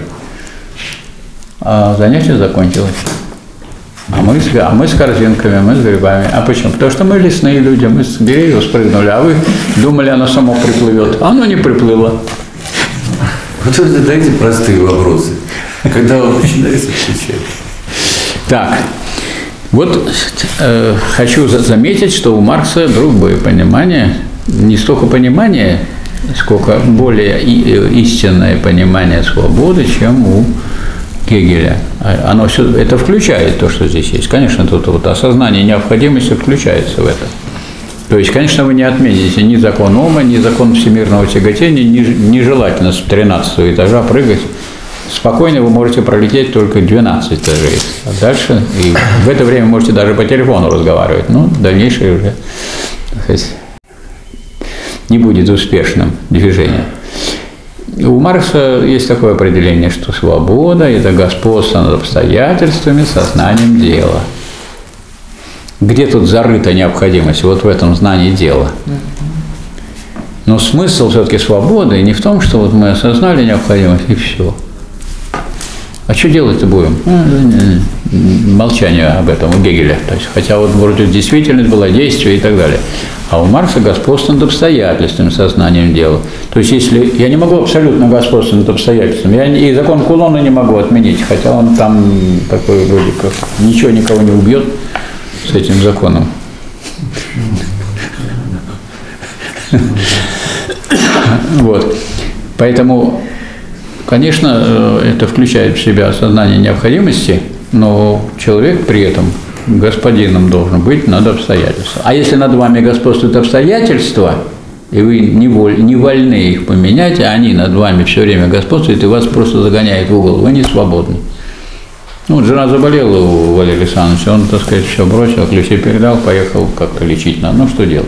А занятие закончилось. А мы, а мы с корзинками, мы с грибами. А почему? Потому что мы лесные люди, мы с деревьев спрыгнули, а вы думали, оно само приплывет. А оно не приплыло. Вот вы задаете простые вопросы, когда вы начинаете отвечать. Так, вот э, хочу заметить, что у Маркса другое понимание, не столько понимание, сколько более истинное понимание свободы, чем у Гегеля. Оно все это включает то, что здесь есть. Конечно, тут вот осознание необходимости включается в это. То есть, конечно, вы не отмените ни закон Ома, ни закон всемирного тяготения, ни, нежелательно с тринадцатого этажа прыгать спокойно вы можете пролететь только двенадцать этажей. А дальше, и в это время можете даже по телефону разговаривать. Ну, дальнейшее уже, так сказать, не будет успешным движением. У Маркса есть такое определение, что свобода – это господство над обстоятельствами, сознанием дела. Где тут зарыта необходимость? Вот в этом знании дела. Но смысл все-таки свободы не в том, что вот мы осознали необходимость и все. А что делать-то будем? Молчание об этом у Гегеля. То есть, хотя вот вроде действительность была, действие и так далее. А у Маркса господство над обстоятельствами, сознанием дела. То есть, если я не могу абсолютно господствовать над обстоятельствами, я и закон Кулона не могу отменить, хотя он там такой вроде как ничего никого не убьет с этим законом. Вот. Поэтому, конечно, это включает в себя осознание необходимости, но человек при этом господином должен быть над обстоятельствами. А если над вами господствуют обстоятельства, и вы не, воль, не вольны их поменять, а они над вами все время господствуют, и вас просто загоняют в угол, вы не свободны. Ну, вот жена заболела у Валерия Александровича, он, так сказать, все бросил, ключи передал, поехал как-то лечить надо. Ну, что делать?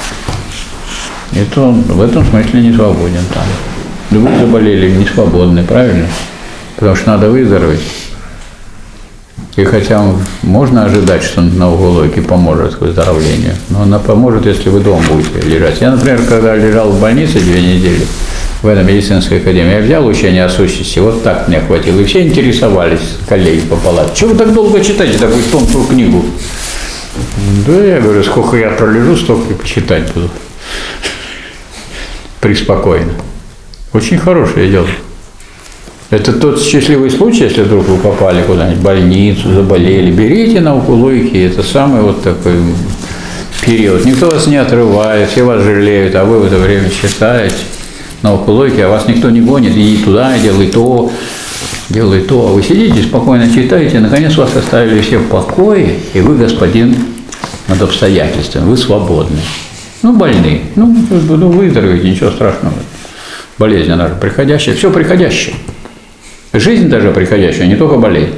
Это он в этом смысле не свободен там. Да вы заболели, не свободны, правильно? Потому что надо выздороветь. И хотя можно ожидать, что наука поможет к выздоровлению, но она поможет, если вы дома будете лежать. Я, например, когда лежал в больнице две недели, в этой медицинской академии, я взял учение о сущности, вот так мне хватило. И все интересовались, коллеги по палате. Чего вы так долго читаете такую тонкую книгу? Да, я говорю, сколько я пролежу, столько и почитать буду. Преспокойно. Очень хорошее дело. Это тот счастливый случай, если вдруг вы попали куда-нибудь в больницу, заболели, берите науку логики, это самый вот такой период. Никто вас не отрывает, все вас жалеют, а вы в это время читаете науку логики, а вас никто не гонит, иди туда, делай то, делай то. А вы сидите, спокойно читаете, наконец вас оставили все в покое, и вы господин над обстоятельствами, вы свободны. Ну, больны, ну, ну выздоровеете, ничего страшного. Болезнь, она же приходящая, все приходящее. Жизнь даже приходящая, не только болезнь.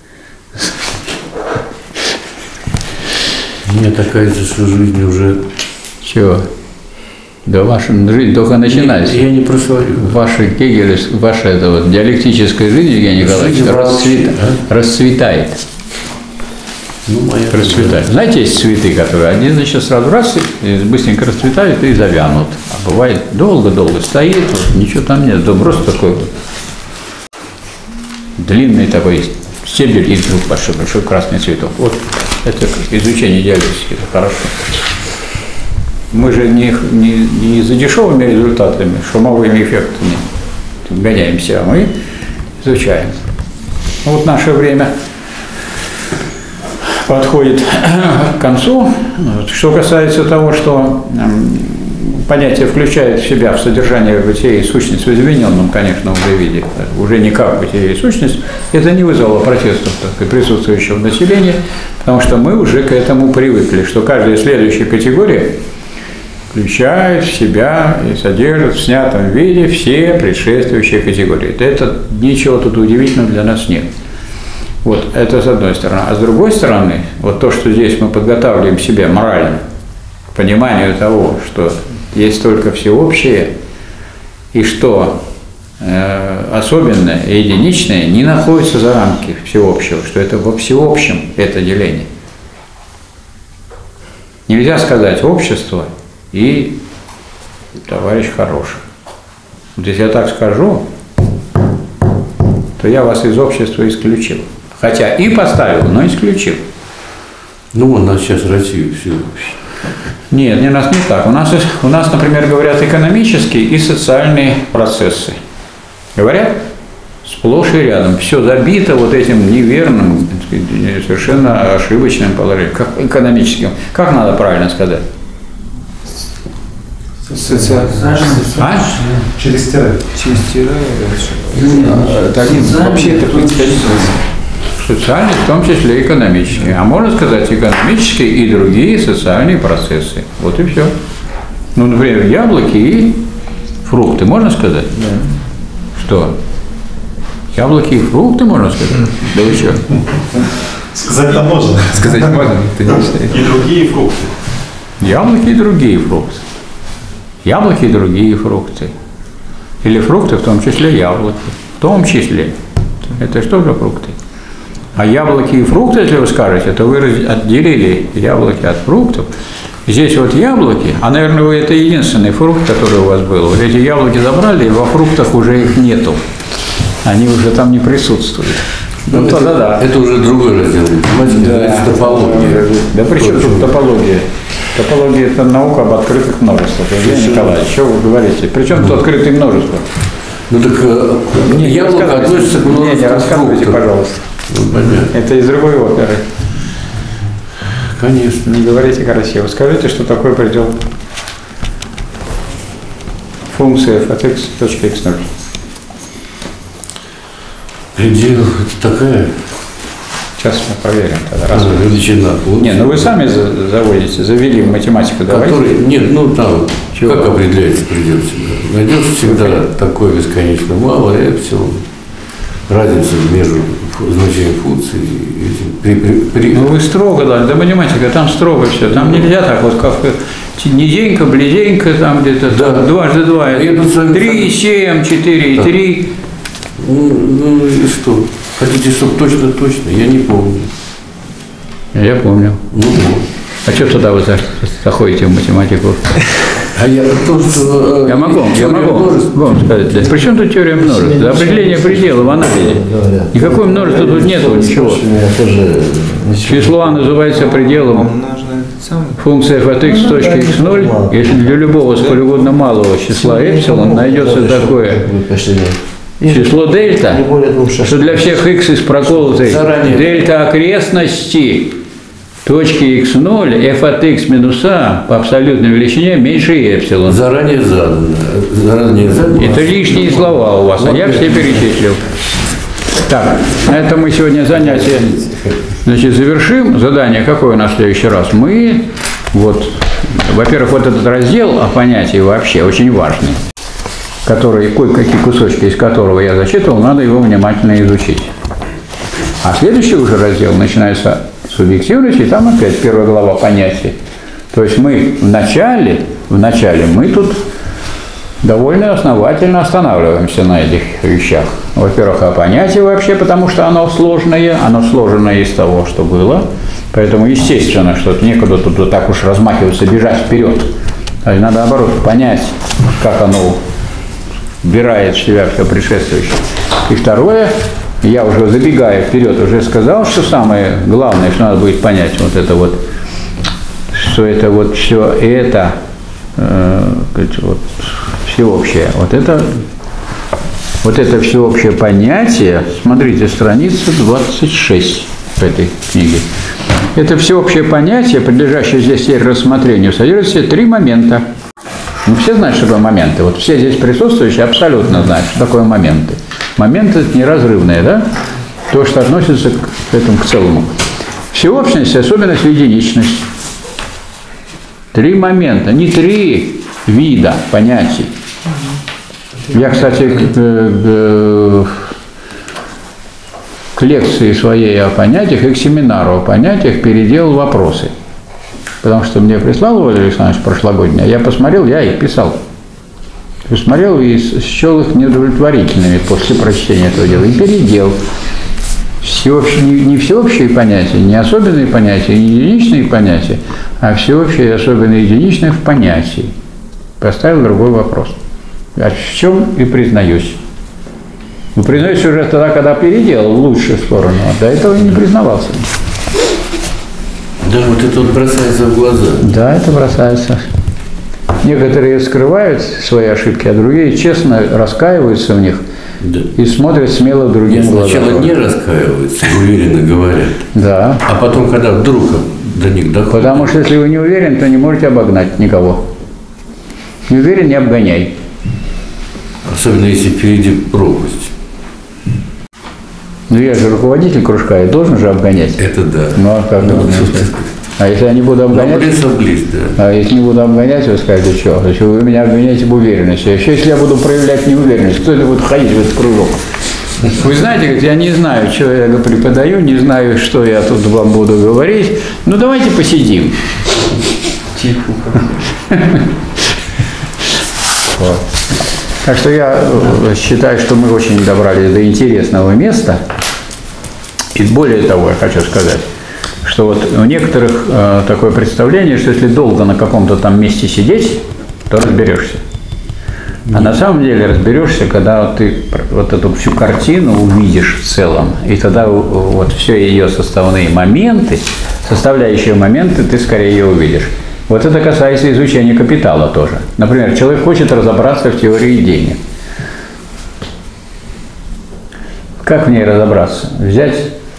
Мне так кажется, что жизнь уже... Чего? Да ваша жизнь только начинается. Я не про свою. Ваша Гегель, ваша это вот диалектическая жизнь, Евгений Николаевич, расцвет, а? расцветает. Ну, моя расцветает. Знаете, есть цветы, которые один, значит, сразу раз, и быстренько расцветают и завянут. А бывает долго-долго стоит, вот, ничего там нет, да просто такой вот длинный такой стебель и вдруг большой-большой красный цветок. Вот это изучение диалектики, это хорошо. Мы же не, не, не за дешевыми результатами, шумовыми эффектами гоняемся, а мы изучаем. Вот наше время подходит к концу. Что касается того, что понятие включает в себя в содержание бытия и сущность в измененном, конечно, уже виде, уже не как бытие и сущность, это не вызвало протестов так, присутствующего населения, потому что мы уже к этому привыкли, что каждая следующая категория включает в себя и содержит в снятом виде все предшествующие категории. Это ничего тут удивительного для нас нет. Вот это с одной стороны. А с другой стороны, вот то, что здесь мы подготавливаем себя морально к пониманию того, что есть только всеобщее, и что э, особенное и единичное не находится за рамки всеобщего, что это во всеобщем это деление. Нельзя сказать общество и товарищ хороший. Вот если я так скажу, то я вас из общества исключил. Хотя и поставил, но исключил. Ну, у нас сейчас Россия всеобщая. Нет, не, у нас не так. У нас, у нас, например, говорят экономические и социальные процессы. Говорят? Сплошь и рядом. Все забито вот этим неверным, совершенно ошибочным положением. Как экономическим. Как надо правильно сказать? Социально. А? Через тире. Через тире. Вообще это происходит. Социальные, в том числе экономические. А можно сказать экономические и другие социальные процессы. Вот и все. Ну, например, яблоки и фрукты. Можно сказать? Да. Что? Яблоки и фрукты, можно сказать? Да вы что? Сказать-то можно. Сказать можно, никто не считает. И другие фрукты. Яблоки и другие фрукты. Яблоки и другие фрукты. Или фрукты, в том числе яблоки. В том числе. Это что за фрукты? А яблоки и фрукты, если вы скажете, то вы отделили яблоки от фруктов. Здесь вот яблоки, а, наверное, вы это единственный фрукт, который у вас был. Вот эти яблоки забрали, и во фруктах уже их нету. Они уже там не присутствуют. Ну, это, тогда да. Это уже другой раздел. Математика, да, это топология. Да при чем тут топология? Топология – это наука об открытых множествах. Евгений Николаевич, что вы говорите? Причем тут открытые множества? Ну так не, яблоко относится к множеству. Не, не рассказывайте, пожалуйста. Ну, это из другой оперы. Конечно. Не говорите красиво. Скажите, что такое предел функции f от x точка x ноль. Предел это такая. Сейчас мы проверим тогда. Раз а, величина. Вот. Не, ну вы сами заводите, завели в математику. Который, нет, ну там, чего? Как определяется предел всегда? Найдется всегда okay. такое бесконечно мало, эпсилон. Разница между значением функции и этим. При, при, при... Ну вы строго дали, да математика, там строго все. Там нельзя так вот как низенько, близенько, там где-то да. дважды два. Три, семь, четыре и три. Ну, ну и что? Хотите, чтобы точно-точно? Я не помню. Я помню. Ну, вот. А что тогда вы заходите в математику? А я то, что... Я могу, я могу вам сказать. Да. При чем тут теория множеств? Да, определение предела в анализе. Никакое множество тут нету, ничего. Число А называется пределом функции f от x точки x ноль. Если для любого сколь угодно малого числа эпсилон найдется такое число дельта, что для всех x из проколотой дельта окрестности точки x ноль, f от x минус a по абсолютной величине меньше эпсилон. Заранее задано. Заранее задано. Это лишние слова у вас, вот а я все перечислил. Так, на этом мы сегодня занятие, значит, завершим. Задание какое у нас в следующий раз? Мы, вот, во-первых, вот этот раздел о понятии вообще очень важный, который, кое-какие кусочки из которого я зачитывал, надо его внимательно изучить. А следующий уже раздел начинается субъективность, и там опять первая глава понятий. То есть мы в начале, в начале мы тут довольно основательно останавливаемся на этих вещах. Во-первых, о понятии вообще, потому что оно сложное, оно сложное из того, что было. Поэтому естественно, что некуда тут вот так уж размахиваться, бежать вперед. То есть надо, наоборот, понять, как оно вбирает в себя все предшествующее. И второе, я уже забегая вперед, уже сказал, что самое главное, что надо будет понять, вот это вот, что это вот все это, э, вот, всеобщее, вот это, вот это всеобщее понятие, смотрите, страница двадцать шесть в этой книге. Это всеобщее понятие, подлежащее здесь теперь рассмотрению, содержит в себе три момента. Ну, все знают, что такое моменты. Вот все здесь присутствующие абсолютно знают, что такое моменты. Моменты – это неразрывные, да? То, что относится к этому, к целому. Всеобщность, особенность, единичность. Три момента, не три вида понятий. Я, кстати, к, к, к лекции своей о понятиях и к семинару о понятиях переделал вопросы. Потому что мне прислал Владимир Александрович прошлогодний, а я посмотрел, я их писал. Посмотрел и счел их неудовлетворительными после прочтения этого дела. И переделал. Всеобще, не, не всеобщие понятия, не особенные понятия, не единичные понятия, а всеобщие и особенные единичные в понятии. Поставил другой вопрос. А в чем и признаюсь. Ну, признаюсь уже тогда, когда переделал в лучшую сторону, а до этого и не признавался. Да, вот это вот бросается в глаза. Да, это бросается. Некоторые скрывают свои ошибки, а другие честно раскаиваются в них, да, и смотрят смело другим глазам. Сначала не раскаиваются, уверенно говорят. Да. А потом, когда вдруг до них доходит. Потому что если вы не уверен, то не можете обогнать никого. Не уверен, не обгоняй. Особенно если впереди пропасть. Ну я же руководитель кружка, я должен же обгонять. Это да. Ну а как ну, а если я не буду обгонять? Близ, близ, да. А если не буду обгонять, вы скажете, что? Значит, вы меня обгоняете в уверенности. А еще если я буду проявлять неуверенность, кто это будет ходить в этот кружок? Вы знаете, говорит, я не знаю, что я преподаю, не знаю, что я тут вам буду говорить. Ну, давайте посидим. Тихо. Вот. Так что я считаю, что мы очень добрались до интересного места. И более того, я хочу сказать, что вот у некоторых э, такое представление, что если долго на каком-то там месте сидеть, то разберешься. А на самом деле разберешься, когда вот ты вот эту всю картину увидишь в целом, и тогда вот все ее составные моменты, составляющие моменты, ты скорее ее увидишь. Вот это касается изучения капитала тоже. Например, человек хочет разобраться в теории денег. Как в ней разобраться? Взять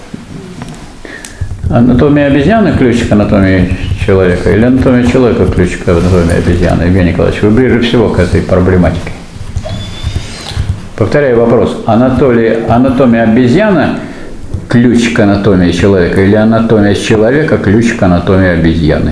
анатомия обезьяны, ключ к анатомии человека, или анатомия человека, ключ к анатомии обезьяны? Евгений Николаевич, вы ближе всего к этой проблематике. Повторяю вопрос. Анатолия, анатомия обезьяны – ключ к анатомии человека, или анатомия человека – ключ к анатомии обезьяны?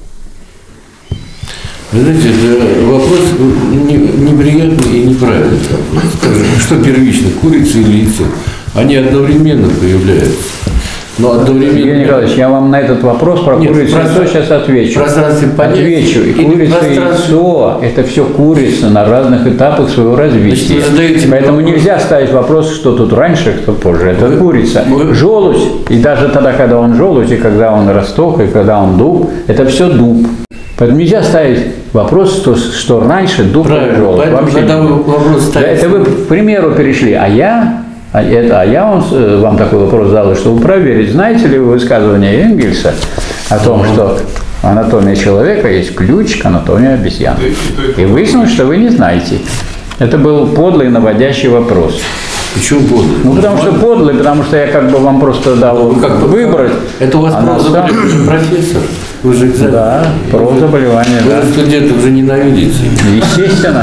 Вы знаете, это вопрос неприятный и неправильный. Что первично, курица или яйцо? Они одновременно появляются. Но одновременно... Евгений Николаевич, я вам на этот вопрос про Нет, курицу и пространстве, яйцо сейчас отвечу. Отвечу. И курица и яйцо – это все курица на разных этапах своего развития. Значит, поэтому вопрос. Нельзя ставить вопрос, что тут раньше, кто позже. Это вы, курица. Вы... Желудь, и даже тогда, когда он желудь, и когда он росток, и когда он дуб, это все дуб. Поэтому нельзя ставить вопрос, что, что раньше дуб или желудь. Вообще, вопрос это вы к примеру перешли, а я... А, это, а я вам, вам такой вопрос задал, чтобы проверить, знаете ли вы высказывание Энгельса о том, что анатомия человека есть ключ к анатомии обезьян. И выяснилось, что вы не знаете. Это был подлый наводящий вопрос. Почему подлый? Ну, потому что подлый, потому что я как бы вам просто дал как бы выбрать. Это у вас а про заболевание, сам... профессор? Вы же экзамен. Да, про заболевание, да. Вы студентов же ненавидите. Естественно.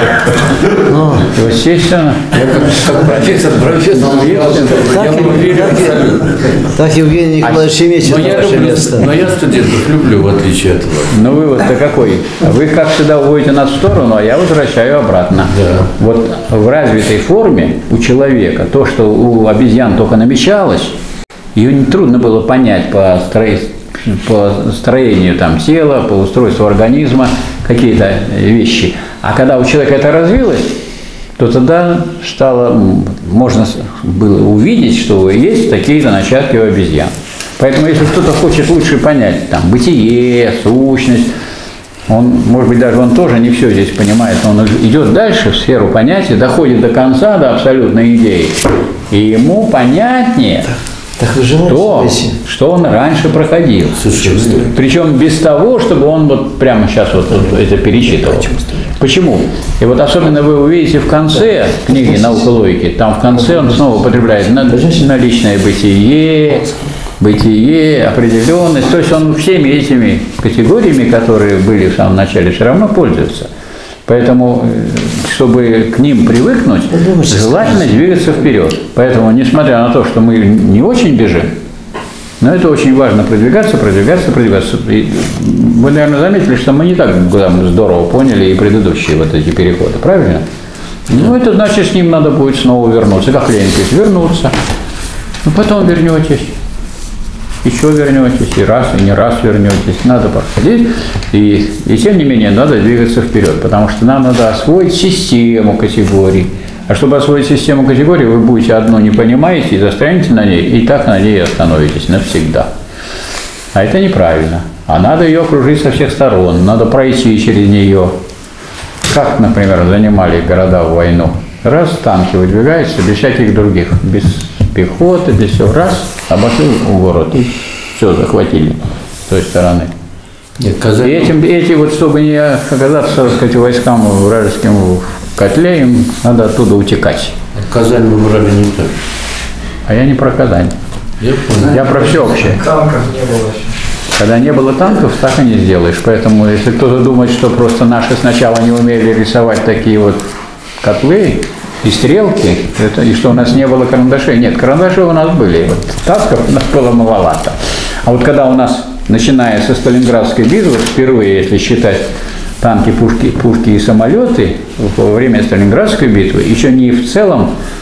Естественно. Я как, как профессор, профессор. Я уверен абсолютно. Так, Евгений Николаевич, имеете ваше место. Но я студентов люблю, в отличие от вас. Ну, вывод-то какой? Вы, как всегда, уводите нас в сторону, а я возвращаю обратно. Да. Вот в развитой форме у человека то, что у обезьян только намечалось, ее нетрудно было понять по строительству, по строению там, тела, по устройству организма, какие-то вещи. А когда у человека это развилось, то тогда стало, можно было увидеть, что есть такие-то начатки у обезьян. Поэтому, если кто-то хочет лучше понять там, бытие, сущность, он, может быть, даже он тоже не все здесь понимает, он идет дальше в сферу понятия, доходит до конца, до абсолютной идеи, и ему понятнее так, то, что он раньше проходил. Причем без того, чтобы он вот прямо сейчас вот, вот это перечитывал. Почему? И вот особенно вы увидите в конце книги «Наука логики», там в конце он снова употребляет наличное бытие, бытие, определенность. То есть он всеми этими категориями, которые были в самом начале, все равно пользуется. Поэтому, чтобы к ним привыкнуть, желательно двигаться вперед. Поэтому, несмотря на то, что мы не очень бежим, но это очень важно продвигаться, продвигаться, продвигаться. И вы, наверное, заметили, что мы не так там, здорово поняли и предыдущие вот эти переходы, правильно? Ну, это значит, с ним надо будет снова вернуться. Как Ленин говорит, вернуться. Ну, потом вернетесь. Еще вернетесь, и раз, и не раз вернетесь. Надо подходить, и, и тем не менее надо двигаться вперед, потому что нам надо освоить систему категорий. А чтобы освоить систему категорий, вы будете одну не понимаете и застрянете на ней, и так на ней остановитесь навсегда. А это неправильно. А надо ее окружить со всех сторон, надо пройти через нее. Как, например, занимали города в войну. Раз танки выдвигаются, без всяких других, без пехоты, без всего, раз, обошли город и все, захватили с той стороны. Нет, Казань... И этим, эти вот, чтобы не оказаться, так сказать, войскам вражеским в котле, им надо оттуда утекать. Казань мы брали не так. А я не про Казань. Я, я про все общее. Танков не было еще. Когда не было танков, так и не сделаешь. Поэтому, если кто-то думает, что просто наши сначала не умели рисовать такие вот котлы и стрелки, это, и что у нас не было карандашей. Нет, карандаши у нас были. Вот, тасков у нас было маловато. А вот когда у нас, начиная со Сталинградской битвы, впервые, если считать танки, пушки, пушки и самолеты, во время Сталинградской битвы, еще не в целом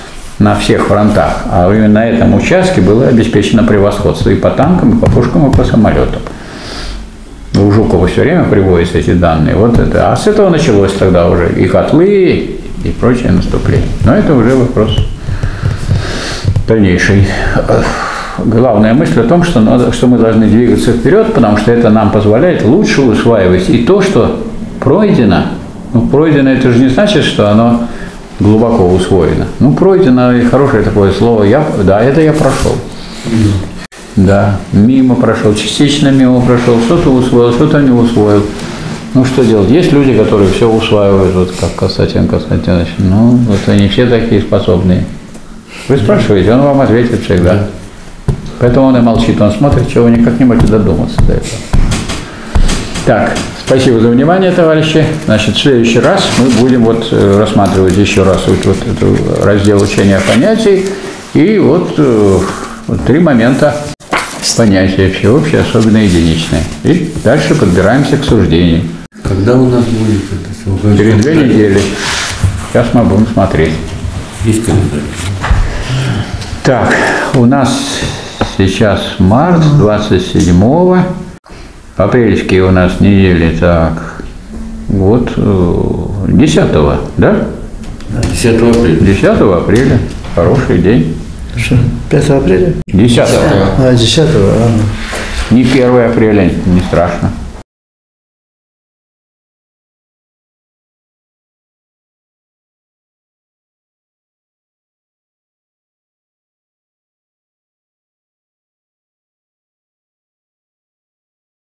на всех фронтах, а именно на этом участке было обеспечено превосходство и по танкам, и по пушкам, и по самолетам. У Жукова все время приводятся эти данные. Вот это. А с этого началось тогда уже и котлы, и прочее наступление. Но это уже вопрос дальнейший. Главная мысль о том, что, надо, что мы должны двигаться вперед, потому что это нам позволяет лучше усваивать и то, что пройдено. Ну, пройдено это же не значит, что оно глубоко усвоено. Ну, пройдено, и хорошее такое слово. Я, да, это я прошел. Да, мимо прошел, частично мимо прошел, что-то усвоил, что-то не усвоил. Ну, что делать? Есть люди, которые все усваивают, вот как Константин Константинович. Ну, вот они все такие способные. Вы спрашиваете, он вам ответит всегда. Поэтому он и молчит, он смотрит, чего вы никак не можете додуматься до этого. Так, спасибо за внимание, товарищи. Значит, в следующий раз мы будем вот рассматривать еще раз вот, вот этот раздел учения понятий. И вот, вот три момента понятия: всеобщее, особенно единичное. И дальше подбираемся к суждению. Когда у нас будет это? Через две недели. Сейчас мы будем смотреть. Есть календарь. Так, у нас сейчас март, двадцать седьмого. Апрельские у нас недели, так, вот десятого, да? десятого апреля. десятого апреля. Хороший день. Что, пятого апреля? десятого. А, десятого, а. Не первого апреля, не страшно.